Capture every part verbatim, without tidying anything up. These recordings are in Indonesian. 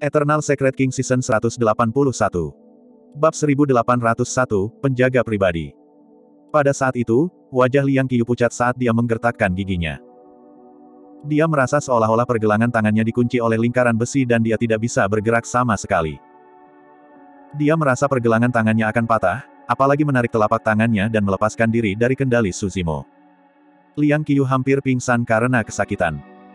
Eternal Secret King Season seratus delapan puluh satu. Bab seribu delapan ratus satu, Penjaga Pribadi. Pada saat itu, wajah Liang Qiu pucat saat dia menggertakkan giginya. Dia merasa seolah-olah pergelangan tangannya dikunci oleh lingkaran besi dan dia tidak bisa bergerak sama sekali. Dia merasa pergelangan tangannya akan patah, apalagi menarik telapak tangannya dan melepaskan diri dari kendali Su Zimo. Liang Qiu hampir pingsan karena kesakitan.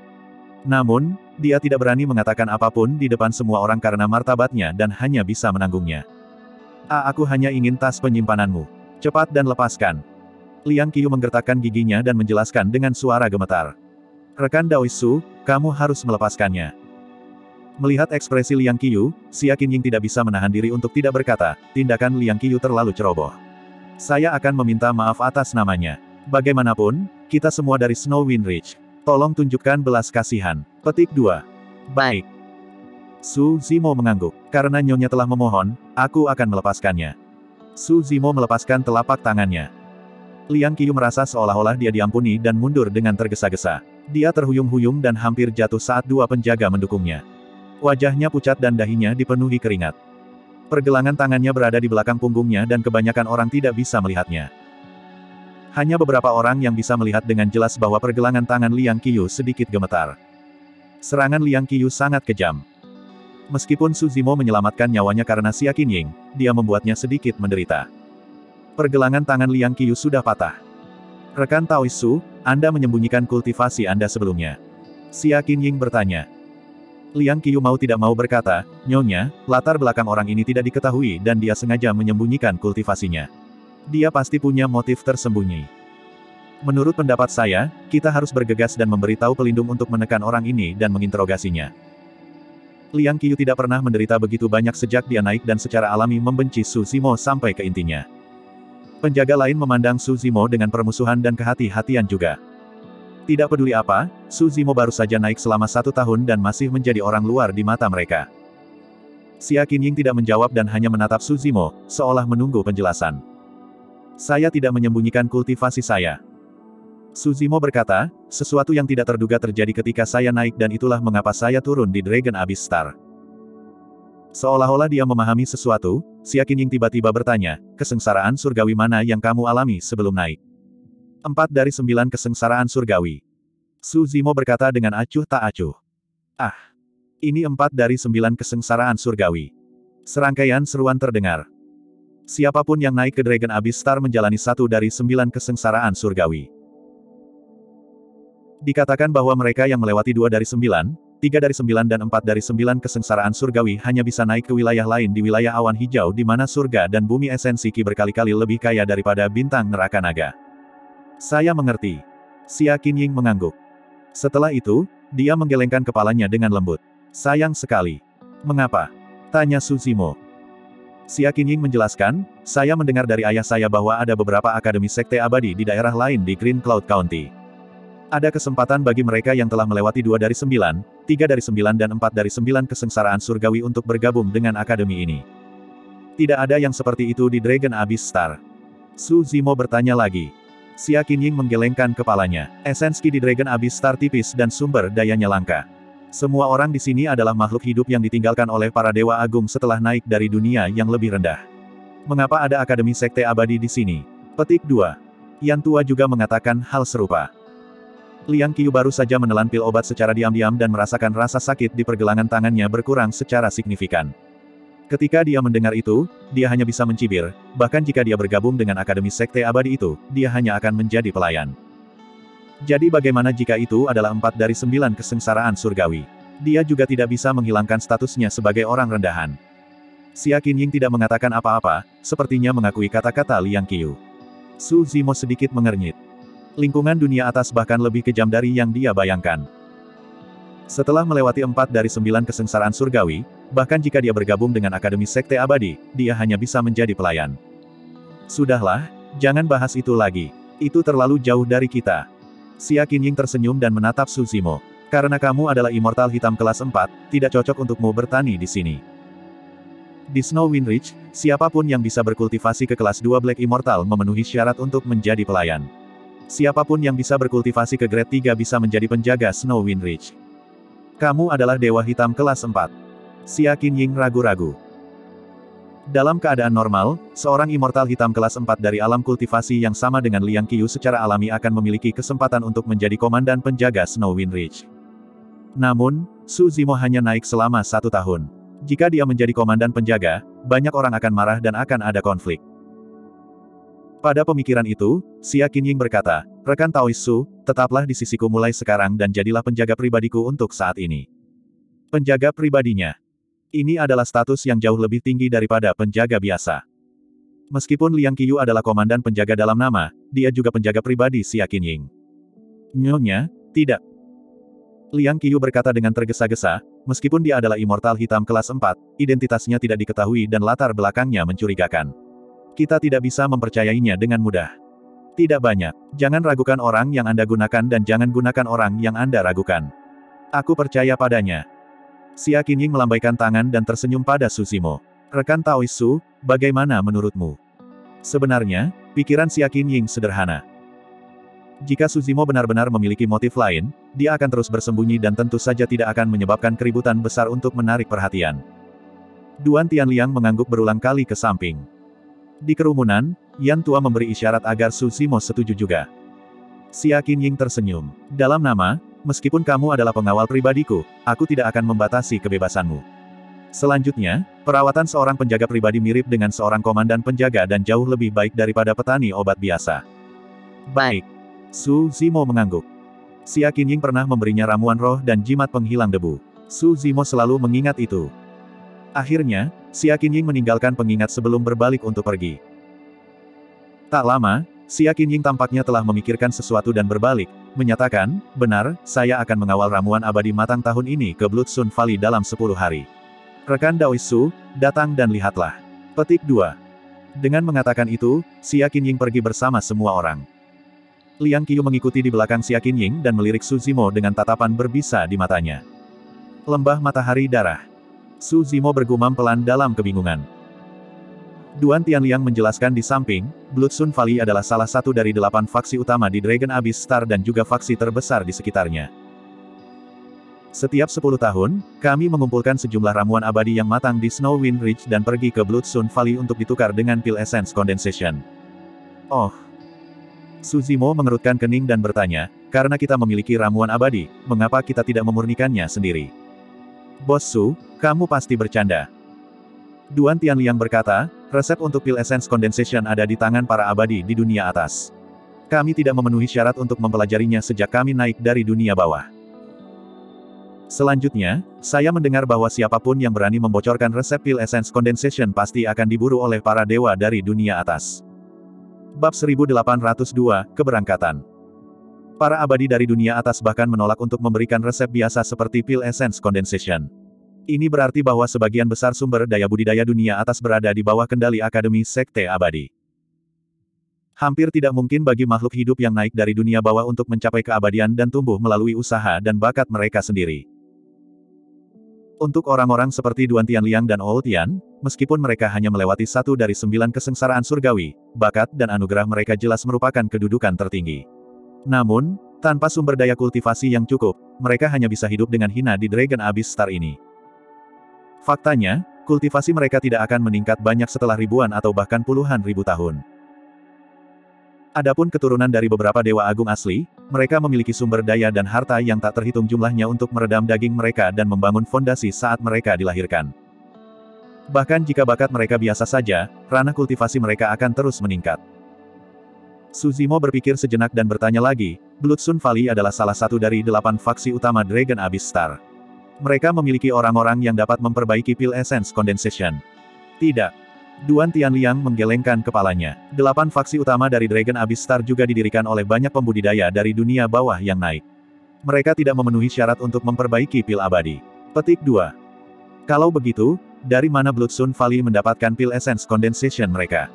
Namun, dia tidak berani mengatakan apapun di depan semua orang karena martabatnya dan hanya bisa menanggungnya. Ah, aku hanya ingin tas penyimpananmu. Cepat dan lepaskan. Liang Qiu menggertakkan giginya dan menjelaskan dengan suara gemetar. Rekan Daoisu, kamu harus melepaskannya. Melihat ekspresi Liang Qiu, Xia Qinying tidak bisa menahan diri untuk tidak berkata, tindakan Liang Qiu terlalu ceroboh. Saya akan meminta maaf atas namanya. Bagaimanapun, kita semua dari Snow Wind Ridge. Tolong tunjukkan belas kasihan. Petik dua. Baik. Su Zimo mengangguk. Karena nyonya telah memohon, aku akan melepaskannya. Su Zimo melepaskan telapak tangannya. Liang Qiu merasa seolah-olah dia diampuni dan mundur dengan tergesa-gesa. Dia terhuyung-huyung dan hampir jatuh saat dua penjaga mendukungnya. Wajahnya pucat dan dahinya dipenuhi keringat. Pergelangan tangannya berada di belakang punggungnya dan kebanyakan orang tidak bisa melihatnya. Hanya beberapa orang yang bisa melihat dengan jelas bahwa pergelangan tangan Liang Qiu sedikit gemetar. Serangan Liang Qiu sangat kejam. Meskipun Su Zimo menyelamatkan nyawanya karena Xia Qinying, dia membuatnya sedikit menderita. Pergelangan tangan Liang Qiu sudah patah. Rekan Taoisu, Anda menyembunyikan kultivasi Anda sebelumnya. Xia Qinying bertanya. Liang Qiu mau tidak mau berkata, Nyonya, latar belakang orang ini tidak diketahui dan dia sengaja menyembunyikan kultivasinya. Dia pasti punya motif tersembunyi. Menurut pendapat saya, kita harus bergegas dan memberitahu pelindung untuk menekan orang ini dan menginterogasinya. Liang Qiu tidak pernah menderita begitu banyak sejak dia naik dan secara alami membenci Su Zimo sampai ke intinya. Penjaga lain memandang Su Zimo dengan permusuhan dan kehati-hatian juga. Tidak peduli apa, Su Zimo baru saja naik selama satu tahun dan masih menjadi orang luar di mata mereka. Xia Qinying tidak menjawab dan hanya menatap Su Zimo, seolah menunggu penjelasan. Saya tidak menyembunyikan kultivasi saya. Su Zimo berkata, sesuatu yang tidak terduga terjadi ketika saya naik dan itulah mengapa saya turun di Dragon Abyss Star. Seolah-olah dia memahami sesuatu, Xia Qinying tiba-tiba bertanya, kesengsaraan surgawi mana yang kamu alami sebelum naik? Empat dari sembilan kesengsaraan surgawi. Su Zimo berkata dengan acuh tak acuh. Ah, ini empat dari sembilan kesengsaraan surgawi. Serangkaian seruan terdengar. Siapapun yang naik ke Dragon Abyss Star menjalani satu dari sembilan kesengsaraan surgawi. Dikatakan bahwa mereka yang melewati dua dari sembilan, tiga dari sembilan dan empat dari sembilan kesengsaraan surgawi hanya bisa naik ke wilayah lain di wilayah awan hijau di mana surga dan bumi esensi Qi berkali-kali lebih kaya daripada bintang neraka naga. Saya mengerti. Xia Qinying mengangguk. Setelah itu, dia menggelengkan kepalanya dengan lembut. Sayang sekali. Mengapa? Tanya Su Zimo. Xia Qinying menjelaskan, saya mendengar dari ayah saya bahwa ada beberapa akademi sekte abadi di daerah lain di Green Cloud County. Ada kesempatan bagi mereka yang telah melewati dua dari sembilan, tiga dari sembilan dan empat dari sembilan kesengsaraan surgawi untuk bergabung dengan akademi ini. Tidak ada yang seperti itu di Dragon Abyss Star. Su Zimo bertanya lagi. Xia Qinying menggelengkan kepalanya. Esensi di Dragon Abyss Star tipis dan sumber dayanya langka. Semua orang di sini adalah makhluk hidup yang ditinggalkan oleh para dewa agung setelah naik dari dunia yang lebih rendah. Mengapa ada akademi sekte abadi di sini? Petik dua. Yan Tua juga mengatakan hal serupa. Liang Qiu baru saja menelan pil obat secara diam-diam dan merasakan rasa sakit di pergelangan tangannya berkurang secara signifikan. Ketika dia mendengar itu, dia hanya bisa mencibir, bahkan jika dia bergabung dengan akademi sekte abadi itu, dia hanya akan menjadi pelayan. Jadi bagaimana jika itu adalah empat dari sembilan kesengsaraan surgawi? Dia juga tidak bisa menghilangkan statusnya sebagai orang rendahan. Xia Qinying tidak mengatakan apa-apa, sepertinya mengakui kata-kata Liang Qiu. Su Zimo sedikit mengernyit. Lingkungan dunia atas bahkan lebih kejam dari yang dia bayangkan. Setelah melewati empat dari sembilan kesengsaraan surgawi, bahkan jika dia bergabung dengan akademi sekte abadi, dia hanya bisa menjadi pelayan. Sudahlah, jangan bahas itu lagi. Itu terlalu jauh dari kita. Xia Qinying tersenyum dan menatap Su Zimo. Karena kamu adalah immortal hitam kelas empat, tidak cocok untukmu bertani di sini. Di Snow Wind Ridge, siapapun yang bisa berkultivasi ke kelas dua Black Immortal memenuhi syarat untuk menjadi pelayan. Siapapun yang bisa berkultivasi ke grade tiga bisa menjadi penjaga Snow Wind Ridge. Kamu adalah Dewa Hitam kelas empat. Xia Qinying ragu-ragu. Dalam keadaan normal, seorang immortal hitam kelas empat dari alam kultivasi yang sama dengan Liang Qiyu secara alami akan memiliki kesempatan untuk menjadi komandan penjaga Snowwind Ridge. Namun, Su Zimo hanya naik selama satu tahun. Jika dia menjadi komandan penjaga, banyak orang akan marah dan akan ada konflik. Pada pemikiran itu, Xia Qinying berkata, "Rekan Taois Su, tetaplah di sisiku mulai sekarang dan jadilah penjaga pribadiku untuk saat ini." Penjaga pribadinya. Ini adalah status yang jauh lebih tinggi daripada penjaga biasa. Meskipun Liang Qiyu adalah komandan penjaga dalam nama, dia juga penjaga pribadi Xia Qinying. Nyonya, tidak. Liang Qiyu berkata dengan tergesa-gesa, meskipun dia adalah immortal hitam kelas empat, identitasnya tidak diketahui dan latar belakangnya mencurigakan. Kita tidak bisa mempercayainya dengan mudah. Tidak banyak. Jangan ragukan orang yang Anda gunakan dan jangan gunakan orang yang Anda ragukan. Aku percaya padanya. Xia Qinying melambaikan tangan dan tersenyum pada Su Zimo. Rekan Taois Su, bagaimana menurutmu? Sebenarnya, pikiran Xia Qinying sederhana. Jika Su Zimo benar-benar memiliki motif lain, dia akan terus bersembunyi dan tentu saja tidak akan menyebabkan keributan besar untuk menarik perhatian. Duan Tianliang mengangguk berulang kali ke samping. Di kerumunan, Yan Tua memberi isyarat agar Su Zimo setuju juga. Xia Qinying tersenyum. Dalam nama, meskipun kamu adalah pengawal pribadiku, aku tidak akan membatasi kebebasanmu. Selanjutnya, perawatan seorang penjaga pribadi mirip dengan seorang komandan penjaga dan jauh lebih baik daripada petani obat biasa. Baik. Su Zimo mengangguk. Xia Qinying pernah memberinya ramuan roh dan jimat penghilang debu. Su Zimo selalu mengingat itu. Akhirnya, Xia Qinying meninggalkan pengingat sebelum berbalik untuk pergi. Tak lama, Xia Qinying tampaknya telah memikirkan sesuatu dan berbalik, menyatakan, "Benar, saya akan mengawal ramuan abadi matang tahun ini ke Bloodstone Valley dalam sepuluh hari. Rekan Daois Su, datang dan lihatlah." Petik dua. Dengan mengatakan itu, Xia Qinying pergi bersama semua orang. Liang Qiyu mengikuti di belakang Xia Qinying dan melirik Su Zimo dengan tatapan berbisa di matanya. Lembah matahari darah. Su Zimo bergumam pelan dalam kebingungan. Duan Tianliang menjelaskan di samping, Bloodstone Valley adalah salah satu dari delapan faksi utama di Dragon Abyss Star dan juga faksi terbesar di sekitarnya. Setiap sepuluh tahun, kami mengumpulkan sejumlah ramuan abadi yang matang di Snowwind Ridge dan pergi ke Bloodstone Valley untuk ditukar dengan pil Essence Condensation. Oh. Su Zimo mengerutkan kening dan bertanya, karena kita memiliki ramuan abadi, mengapa kita tidak memurnikannya sendiri? Bos Su, kamu pasti bercanda. Duan Tianliang berkata, resep untuk pil Essence Condensation ada di tangan para abadi di dunia atas. Kami tidak memenuhi syarat untuk mempelajarinya sejak kami naik dari dunia bawah. Selanjutnya, saya mendengar bahwa siapapun yang berani membocorkan resep pil Essence Condensation pasti akan diburu oleh para dewa dari dunia atas. Bab seribu delapan ratus dua, Keberangkatan. Para abadi dari dunia atas bahkan menolak untuk memberikan resep biasa seperti pil Essence Condensation. Ini berarti bahwa sebagian besar sumber daya budidaya dunia atas berada di bawah kendali Akademi Sekte Abadi. Hampir tidak mungkin bagi makhluk hidup yang naik dari dunia bawah untuk mencapai keabadian dan tumbuh melalui usaha dan bakat mereka sendiri. Untuk orang-orang seperti Duan Tianliang dan Old Tian, meskipun mereka hanya melewati satu dari sembilan kesengsaraan surgawi, bakat dan anugerah mereka jelas merupakan kedudukan tertinggi. Namun, tanpa sumber daya kultivasi yang cukup, mereka hanya bisa hidup dengan hina di Dragon Abyss Star ini. Faktanya, kultivasi mereka tidak akan meningkat banyak setelah ribuan atau bahkan puluhan ribu tahun. Adapun keturunan dari beberapa dewa agung asli, mereka memiliki sumber daya dan harta yang tak terhitung jumlahnya untuk meredam daging mereka dan membangun fondasi saat mereka dilahirkan. Bahkan jika bakat mereka biasa saja, ranah kultivasi mereka akan terus meningkat. Su Zimo berpikir sejenak dan bertanya lagi, Bloodstone Valley adalah salah satu dari delapan faksi utama Dragon Abyss Star. Mereka memiliki orang-orang yang dapat memperbaiki pil Essence Condensation. Tidak. Duan Tianliang menggelengkan kepalanya. Delapan faksi utama dari Dragon Abyss Star juga didirikan oleh banyak pembudidaya dari dunia bawah yang naik. Mereka tidak memenuhi syarat untuk memperbaiki pil abadi. Petik dua. Kalau begitu, dari mana Bloodstone Valley mendapatkan pil Essence Condensation mereka?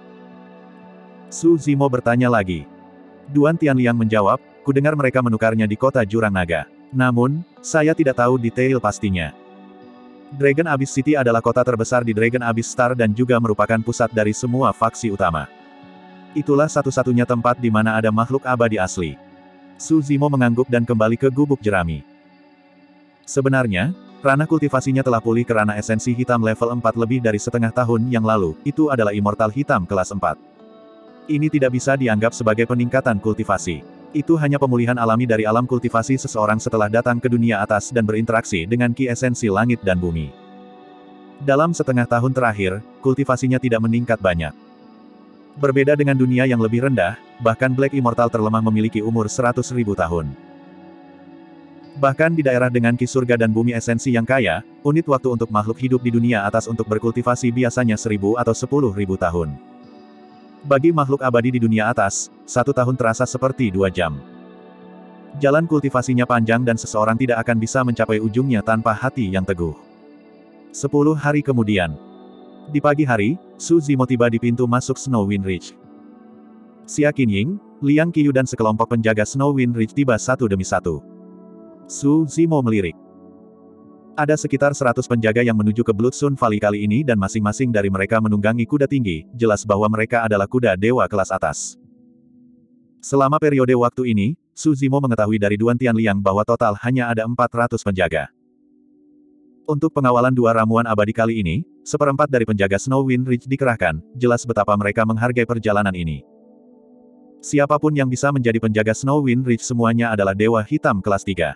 Su Zimo bertanya lagi. Duan Tianliang menjawab, kudengar mereka menukarnya di kota Jurang Naga. Namun, saya tidak tahu detail pastinya. Dragon Abyss City adalah kota terbesar di Dragon Abyss Star dan juga merupakan pusat dari semua faksi utama. Itulah satu-satunya tempat di mana ada makhluk abadi asli. Su Zimo mengangguk dan kembali ke gubuk jerami. Sebenarnya, Ranah kultivasinya telah pulih ke ranah esensi hitam level empat lebih dari setengah tahun yang lalu, itu adalah immortal hitam kelas empat. Ini tidak bisa dianggap sebagai peningkatan kultivasi. Itu hanya pemulihan alami dari alam kultivasi seseorang setelah datang ke dunia atas dan berinteraksi dengan ki esensi langit dan bumi. Dalam setengah tahun terakhir, kultivasinya tidak meningkat banyak. Berbeda dengan dunia yang lebih rendah, bahkan Black Immortal terlemah memiliki umur seratus ribu tahun. Bahkan di daerah dengan ki surga dan bumi esensi yang kaya, unit waktu untuk makhluk hidup di dunia atas untuk berkultivasi biasanya seribu atau sepuluh ribu tahun. Bagi makhluk abadi di dunia atas, satu tahun terasa seperti dua jam. Jalan kultivasinya panjang dan seseorang tidak akan bisa mencapai ujungnya tanpa hati yang teguh. Sepuluh hari kemudian. Di pagi hari, Su Zimo tiba di pintu masuk Snowwind Ridge. Xia Qinying, Liang Qiyu dan sekelompok penjaga Snowwind Ridge tiba satu demi satu. Su Zimo melirik. Ada sekitar seratus penjaga yang menuju ke Bloodstone Valley kali ini dan masing-masing dari mereka menunggangi kuda tinggi, jelas bahwa mereka adalah kuda dewa kelas atas. Selama periode waktu ini, Su Zimo mengetahui dari Duan Tianliang bahwa total hanya ada empat ratus penjaga. Untuk pengawalan dua ramuan abadi kali ini, seperempat dari penjaga Snowwind Ridge dikerahkan, jelas betapa mereka menghargai perjalanan ini. Siapapun yang bisa menjadi penjaga Snowwind Ridge semuanya adalah dewa hitam kelas tiga.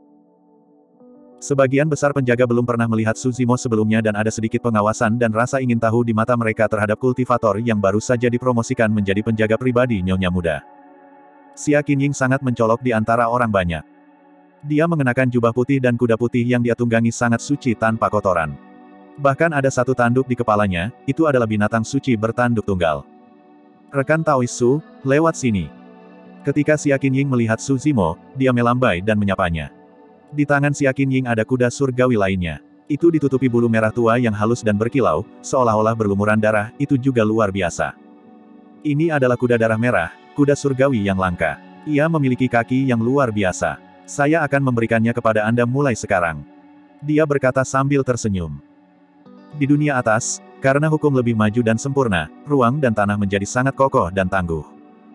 Sebagian besar penjaga belum pernah melihat Su Zimo sebelumnya dan ada sedikit pengawasan dan rasa ingin tahu di mata mereka terhadap kultivator yang baru saja dipromosikan menjadi penjaga pribadi Nyonya Muda. Xia Qinying sangat mencolok di antara orang banyak. Dia mengenakan jubah putih dan kuda putih yang dia tunggangi sangat suci tanpa kotoran. Bahkan ada satu tanduk di kepalanya, itu adalah binatang suci bertanduk tunggal. Rekan Taoist Su, lewat sini. Ketika Xia Qinying melihat Su Zimo, dia melambai dan menyapanya. Di tangan Xia Qinying ada kuda surgawi lainnya. Itu ditutupi bulu merah tua yang halus dan berkilau, seolah-olah berlumuran darah, itu juga luar biasa. Ini adalah kuda darah merah, kuda surgawi yang langka. Ia memiliki kaki yang luar biasa. Saya akan memberikannya kepada Anda mulai sekarang. Dia berkata sambil tersenyum. Di dunia atas, karena hukum lebih maju dan sempurna, ruang dan tanah menjadi sangat kokoh dan tangguh.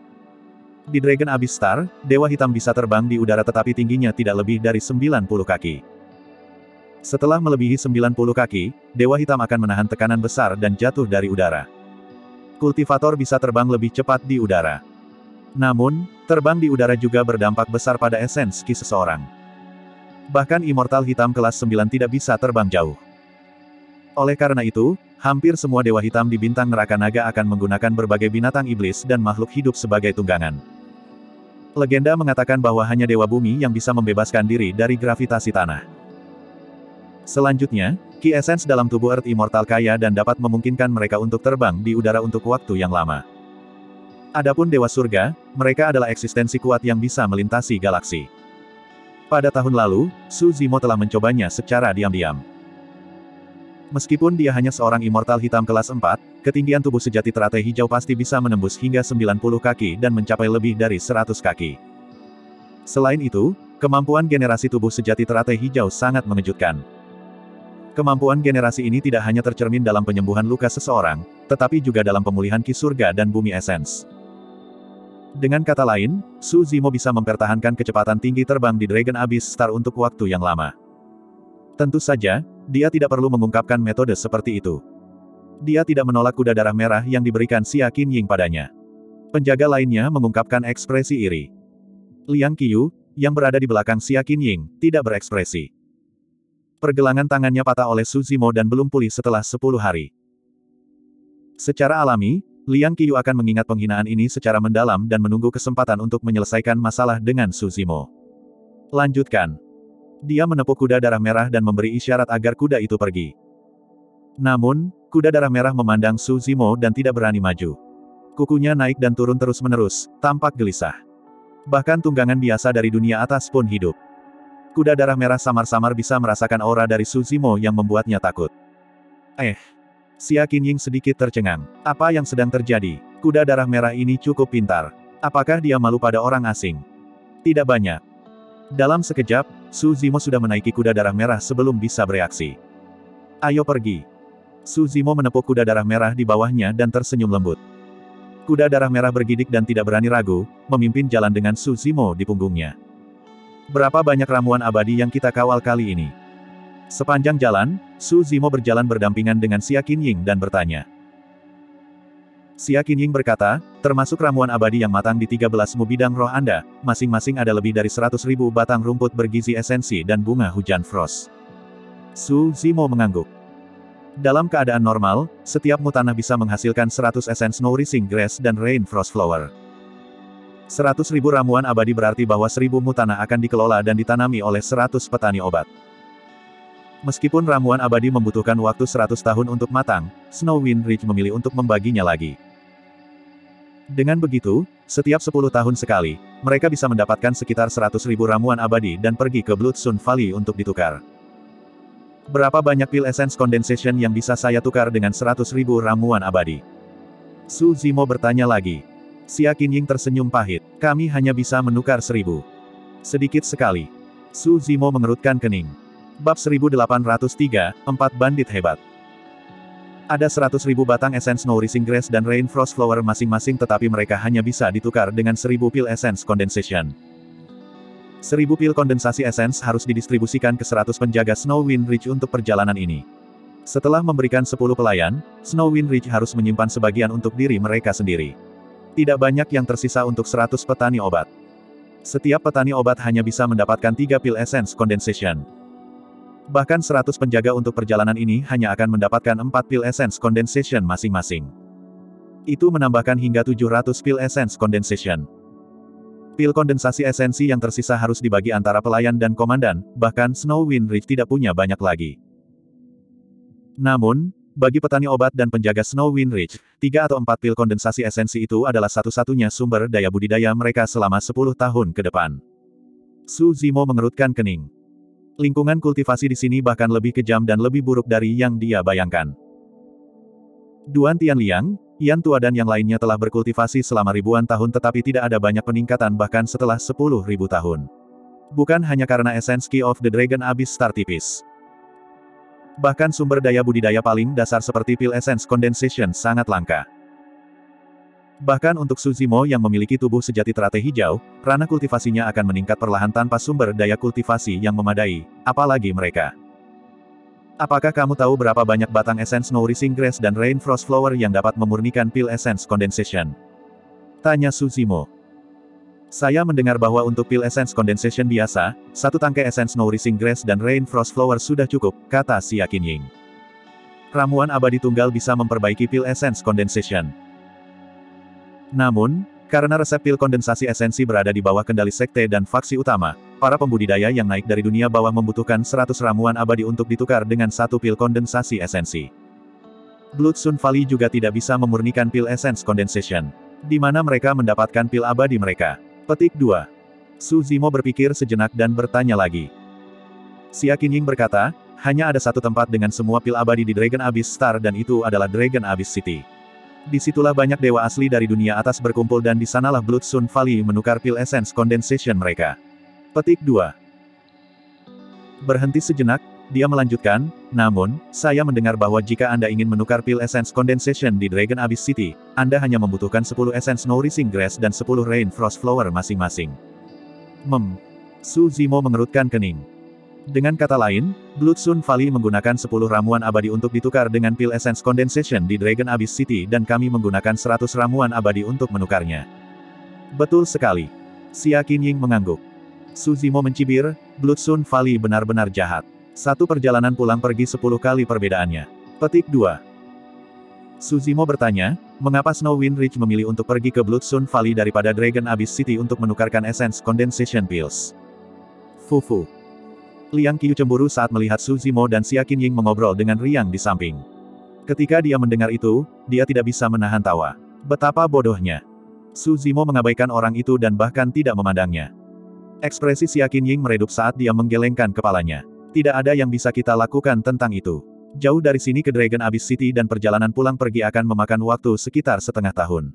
Di Dragon Abyss Star, Dewa Hitam bisa terbang di udara tetapi tingginya tidak lebih dari sembilan puluh kaki. Setelah melebihi sembilan puluh kaki, Dewa Hitam akan menahan tekanan besar dan jatuh dari udara. Kultivator bisa terbang lebih cepat di udara. Namun, terbang di udara juga berdampak besar pada esens ki seseorang. Bahkan Immortal Hitam kelas sembilan tidak bisa terbang jauh. Oleh karena itu, hampir semua Dewa Hitam di bintang neraka naga akan menggunakan berbagai binatang iblis dan makhluk hidup sebagai tunggangan. Legenda mengatakan bahwa hanya Dewa Bumi yang bisa membebaskan diri dari gravitasi tanah. Selanjutnya, Ki Essence dalam tubuh Earth Immortal kaya dan dapat memungkinkan mereka untuk terbang di udara untuk waktu yang lama. Adapun Dewa Surga, mereka adalah eksistensi kuat yang bisa melintasi galaksi. Pada tahun lalu, Su Zimo telah mencobanya secara diam-diam. Meskipun dia hanya seorang Immortal Hitam kelas empat, ketinggian tubuh sejati teratai hijau pasti bisa menembus hingga sembilan puluh kaki dan mencapai lebih dari seratus kaki. Selain itu, kemampuan generasi tubuh sejati teratai hijau sangat mengejutkan. Kemampuan generasi ini tidak hanya tercermin dalam penyembuhan luka seseorang, tetapi juga dalam pemulihan ki surga dan bumi esens. Dengan kata lain, Su Zimo bisa mempertahankan kecepatan tinggi terbang di Dragon Abyss Star untuk waktu yang lama. Tentu saja, dia tidak perlu mengungkapkan metode seperti itu. Dia tidak menolak kuda darah merah yang diberikan Xia Qinying padanya. Penjaga lainnya mengungkapkan ekspresi iri. Liang Qiyu, yang berada di belakang Xia Qinying, tidak berekspresi. Pergelangan tangannya patah oleh Su Zimo dan belum pulih setelah sepuluh hari. Secara alami, Liang Qiyu akan mengingat penghinaan ini secara mendalam dan menunggu kesempatan untuk menyelesaikan masalah dengan Su Zimo. Lanjutkan. Dia menepuk kuda darah merah dan memberi isyarat agar kuda itu pergi. Namun, kuda darah merah memandang Su Zimo dan tidak berani maju. Kukunya naik dan turun terus-menerus, tampak gelisah. Bahkan tunggangan biasa dari dunia atas pun hidup. Kuda darah merah samar-samar bisa merasakan aura dari Su Zimo yang membuatnya takut. Eh. Xia Qinying sedikit tercengang. Apa yang sedang terjadi? Kuda darah merah ini cukup pintar. Apakah dia malu pada orang asing? Tidak banyak. Dalam sekejap, Su Zimo sudah menaiki kuda darah merah sebelum bisa bereaksi. Ayo pergi. Su Zimo menepuk kuda darah merah di bawahnya dan tersenyum lembut. Kuda darah merah bergidik dan tidak berani ragu, memimpin jalan dengan Su Zimo di punggungnya. Berapa banyak ramuan abadi yang kita kawal kali ini? Sepanjang jalan, Su Zimo berjalan berdampingan dengan Xia Qinying dan bertanya. Xia Qinying berkata, termasuk ramuan abadi yang matang di tiga belas mu bidang roh Anda, masing-masing ada lebih dari seratus ribu batang rumput bergizi esensi dan bunga hujan frost. Su Zimo mengangguk. Dalam keadaan normal, setiap mu tanah bisa menghasilkan seratus esens nourishing grass dan rain frost flower. Seratus ribu ramuan abadi berarti bahwa seribu mu tanah akan dikelola dan ditanami oleh seratus petani obat. Meskipun ramuan abadi membutuhkan waktu seratus tahun untuk matang, Snowwind Ridge memilih untuk membaginya lagi. Dengan begitu, setiap sepuluh tahun sekali, mereka bisa mendapatkan sekitar seratus ribu ramuan abadi dan pergi ke Bloodstone Valley untuk ditukar. Berapa banyak pil essence condensation yang bisa saya tukar dengan seratus ribu ramuan abadi? Su Zimo bertanya lagi. Xia Qinying tersenyum pahit. Kami hanya bisa menukar seribu. Sedikit sekali. Su Zimo mengerutkan kening. Bab seribu delapan ratus tiga, empat bandit hebat. Ada seratus ribu batang essence nourishing grass dan rain frost flower masing-masing tetapi mereka hanya bisa ditukar dengan seribu pil essence condensation. Seribu pil kondensasi essence harus didistribusikan ke seratus penjaga Snowwind Ridge untuk perjalanan ini. Setelah memberikan sepuluh pelayan, Snowwind Ridge harus menyimpan sebagian untuk diri mereka sendiri. Tidak banyak yang tersisa untuk seratus petani obat. Setiap petani obat hanya bisa mendapatkan tiga pil essence condensation. Bahkan seratus penjaga untuk perjalanan ini hanya akan mendapatkan empat pil essence condensation masing-masing. Itu menambahkan hingga tujuh ratus pil essence condensation. Pil kondensasi esensi yang tersisa harus dibagi antara pelayan dan komandan, bahkan Snowwind Ridge tidak punya banyak lagi. Namun, bagi petani obat dan penjaga Snowwind Ridge, tiga atau empat pil kondensasi esensi itu adalah satu-satunya sumber daya budidaya mereka selama sepuluh tahun ke depan. Su Zimo mengerutkan kening. Lingkungan kultivasi di sini bahkan lebih kejam dan lebih buruk dari yang dia bayangkan. Duan Tianliang, Yan Tua dan yang lainnya telah berkultivasi selama ribuan tahun tetapi tidak ada banyak peningkatan bahkan setelah sepuluh ribu tahun. Bukan hanya karena essence Key of the Dragon Abyss Star tipis. Bahkan sumber daya budidaya paling dasar seperti pil essence condensation sangat langka. Bahkan untuk Su Zimo yang memiliki tubuh sejati teratai hijau, ranah kultivasinya akan meningkat perlahan tanpa sumber daya kultivasi yang memadai, apalagi mereka. Apakah kamu tahu berapa banyak batang essence nourishing grass dan rain frost flower yang dapat memurnikan pil essence condensation? Tanya Su Zimo. Saya mendengar bahwa untuk pil essence condensation biasa, satu tangkai essence nourishing grass dan rain frost flower sudah cukup, kata Xia Qinying. Ramuan abadi tunggal bisa memperbaiki pil essence condensation. Namun, karena resep pil kondensasi esensi berada di bawah kendali sekte dan faksi utama, para pembudidaya yang naik dari dunia bawah membutuhkan seratus ramuan abadi untuk ditukar dengan satu pil kondensasi esensi. Bloodstone Valley juga tidak bisa memurnikan pil essence condensation. Di mana mereka mendapatkan pil abadi mereka? Petik dua. Su Zimo berpikir sejenak dan bertanya lagi. Xia Qinying berkata, hanya ada satu tempat dengan semua pil abadi di Dragon Abyss Star dan itu adalah Dragon Abyss City. Disitulah banyak dewa asli dari dunia atas berkumpul dan di sanalah Bloodstone Valley menukar pil essence condensation mereka. Petik dua. Berhenti sejenak, dia melanjutkan, namun, saya mendengar bahwa jika Anda ingin menukar pil essence condensation di Dragon Abyss City, Anda hanya membutuhkan sepuluh essence nourishing grass dan sepuluh rain frost flower masing-masing. Mem. Su Zimo mengerutkan kening. Dengan kata lain, Bloodstone Valley menggunakan sepuluh ramuan abadi untuk ditukar dengan pil essence condensation di Dragon Abyss City dan kami menggunakan seratus ramuan abadi untuk menukarnya. Betul sekali. Xia Qinying mengangguk. Su Zimo mencibir, Bloodstone Valley benar-benar jahat. Satu perjalanan pulang pergi sepuluh kali perbedaannya. Petik dua. Su Zimo bertanya, mengapa Snowwind Ridge memilih untuk pergi ke Bloodstone Valley daripada Dragon Abyss City untuk menukarkan essence condensation pills? Fufu. Liang Qiyu cemburu saat melihat Su Zimo dan Xia Qinying mengobrol dengan riang di samping. Ketika dia mendengar itu, dia tidak bisa menahan tawa. Betapa bodohnya. Su Zimo mengabaikan orang itu dan bahkan tidak memandangnya. Ekspresi Xia Qinying meredup saat dia menggelengkan kepalanya. Tidak ada yang bisa kita lakukan tentang itu. Jauh dari sini ke Dragon Abyss City dan perjalanan pulang pergi akan memakan waktu sekitar setengah tahun.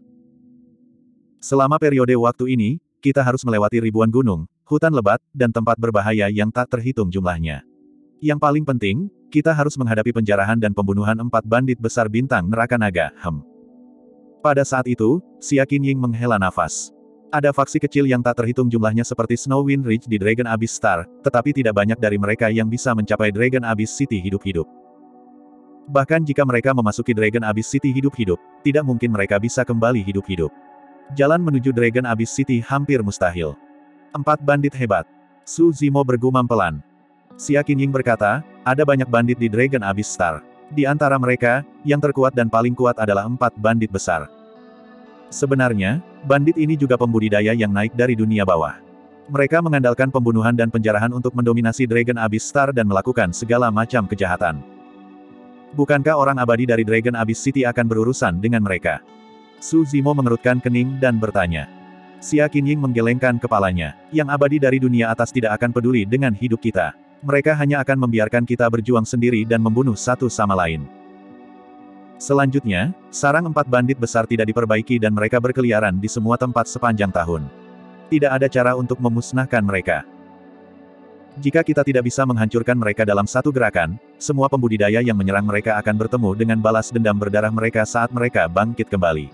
Selama periode waktu ini, kita harus melewati ribuan gunung, hutan lebat, dan tempat berbahaya yang tak terhitung jumlahnya. Yang paling penting, kita harus menghadapi penjarahan dan pembunuhan empat bandit besar bintang neraka naga, hem. Pada saat itu, Xia Qinying menghela nafas. Ada faksi kecil yang tak terhitung jumlahnya seperti Snow Wind Ridge di Dragon Abyss Star, tetapi tidak banyak dari mereka yang bisa mencapai Dragon Abyss City hidup-hidup. Bahkan jika mereka memasuki Dragon Abyss City hidup-hidup, tidak mungkin mereka bisa kembali hidup-hidup. Jalan menuju Dragon Abyss City hampir mustahil. Empat bandit hebat. Su Zimo bergumam pelan. Xia Qinying berkata, ada banyak bandit di Dragon Abyss Star. Di antara mereka, yang terkuat dan paling kuat adalah empat bandit besar. Sebenarnya, bandit ini juga pembudidaya yang naik dari dunia bawah. Mereka mengandalkan pembunuhan dan penjarahan untuk mendominasi Dragon Abyss Star dan melakukan segala macam kejahatan. Bukankah orang abadi dari Dragon Abyss City akan berurusan dengan mereka? Su Zimo mengerutkan kening dan bertanya. Xia Qinying menggelengkan kepalanya. Yang abadi dari dunia atas tidak akan peduli dengan hidup kita. Mereka hanya akan membiarkan kita berjuang sendiri dan membunuh satu sama lain. Selanjutnya, sarang empat bandit besar tidak diperbaiki dan mereka berkeliaran di semua tempat sepanjang tahun. Tidak ada cara untuk memusnahkan mereka. Jika kita tidak bisa menghancurkan mereka dalam satu gerakan, semua pembudidaya yang menyerang mereka akan bertemu dengan balas dendam berdarah mereka saat mereka bangkit kembali.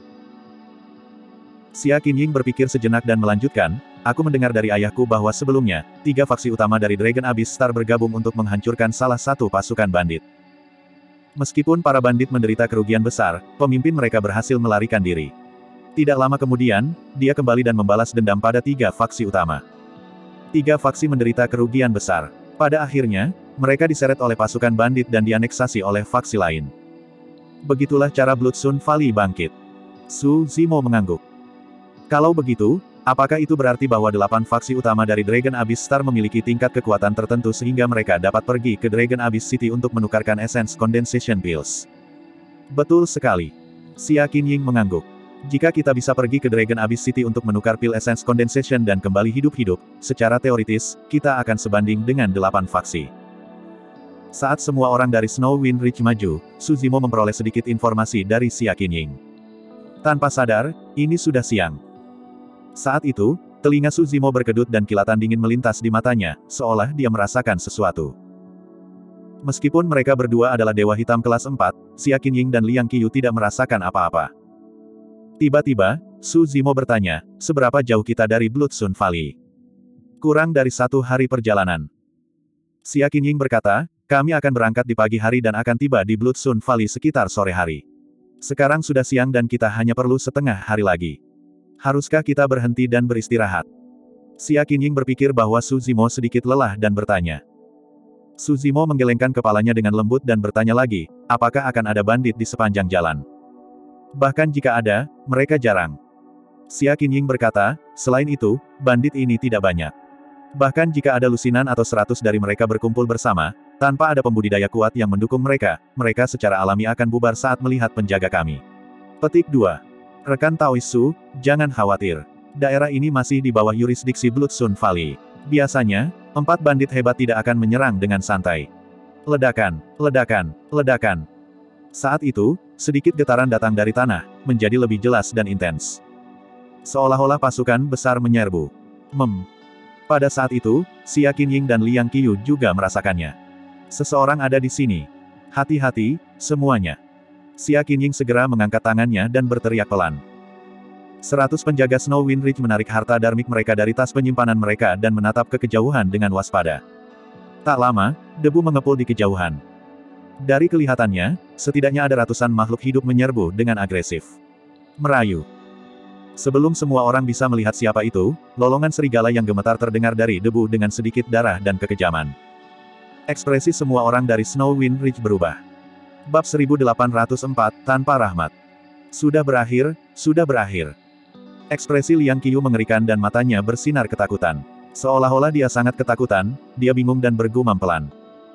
Xia Qinying berpikir sejenak dan melanjutkan, aku mendengar dari ayahku bahwa sebelumnya, tiga faksi utama dari Dragon Abyss Star bergabung untuk menghancurkan salah satu pasukan bandit. Meskipun para bandit menderita kerugian besar, pemimpin mereka berhasil melarikan diri. Tidak lama kemudian, dia kembali dan membalas dendam pada tiga faksi utama. Tiga faksi menderita kerugian besar. Pada akhirnya, mereka diseret oleh pasukan bandit dan dianeksasi oleh faksi lain. Begitulah cara Blood Sun Valley bangkit. Su Zimo mengangguk. Kalau begitu, apakah itu berarti bahwa delapan faksi utama dari Dragon Abyss Star memiliki tingkat kekuatan tertentu sehingga mereka dapat pergi ke Dragon Abyss City untuk menukarkan Essence Condensation Pills? Betul sekali. Xia Qinying mengangguk. Jika kita bisa pergi ke Dragon Abyss City untuk menukar pil Essence Condensation dan kembali hidup-hidup, secara teoritis, kita akan sebanding dengan delapan faksi. Saat semua orang dari Snow Wind Ridge maju, Su Zimo memperoleh sedikit informasi dari Xia Qinying. Tanpa sadar, ini sudah siang. Saat itu, telinga Su Zimo berkedut dan kilatan dingin melintas di matanya, seolah dia merasakan sesuatu. Meskipun mereka berdua adalah Dewa Hitam kelas empat, Xia Qinying dan Liang Qiyu tidak merasakan apa-apa. Tiba-tiba, Su Zimo bertanya, seberapa jauh kita dari Blood Sun Valley? Kurang dari satu hari perjalanan. Xia Qinying berkata, kami akan berangkat di pagi hari dan akan tiba di Blood Sun Valley sekitar sore hari. Sekarang sudah siang dan kita hanya perlu setengah hari lagi. Haruskah kita berhenti dan beristirahat? Xia Qinying berpikir bahwa Su Zimo sedikit lelah dan bertanya. Su Zimo menggelengkan kepalanya dengan lembut dan bertanya lagi, apakah akan ada bandit di sepanjang jalan? Bahkan jika ada, mereka jarang. Xia Qinying berkata, selain itu, bandit ini tidak banyak. Bahkan jika ada lusinan atau seratus dari mereka berkumpul bersama, tanpa ada pembudidaya kuat yang mendukung mereka, mereka secara alami akan bubar saat melihat penjaga kami. Petik dua. Rekan Taois Su, jangan khawatir. Daerah ini masih di bawah yurisdiksi Blood Sun Valley. Biasanya, empat bandit hebat tidak akan menyerang dengan santai. Ledakan, ledakan, ledakan. Saat itu, sedikit getaran datang dari tanah, menjadi lebih jelas dan intens. Seolah-olah pasukan besar menyerbu. Mem. Pada saat itu, Xia Qinying dan Liang Qiyu juga merasakannya. Seseorang ada di sini. Hati-hati, semuanya. Xia Qinying segera mengangkat tangannya dan berteriak pelan. Seratus penjaga Snow Wind Ridge menarik harta darmik mereka dari tas penyimpanan mereka dan menatap ke kejauhan dengan waspada. Tak lama, debu mengepul di kejauhan. Dari kelihatannya, setidaknya ada ratusan makhluk hidup menyerbu dengan agresif. Merayu. Sebelum semua orang bisa melihat siapa itu, lolongan serigala yang gemetar terdengar dari debu dengan sedikit darah dan kekejaman. Ekspresi semua orang dari Snow Wind Ridge berubah. Bab seribu delapan ratus empat, Tanpa Rahmat. Sudah berakhir, sudah berakhir. Ekspresi Liang Qiyu mengerikan dan matanya bersinar ketakutan. Seolah-olah dia sangat ketakutan, dia bingung dan bergumam pelan.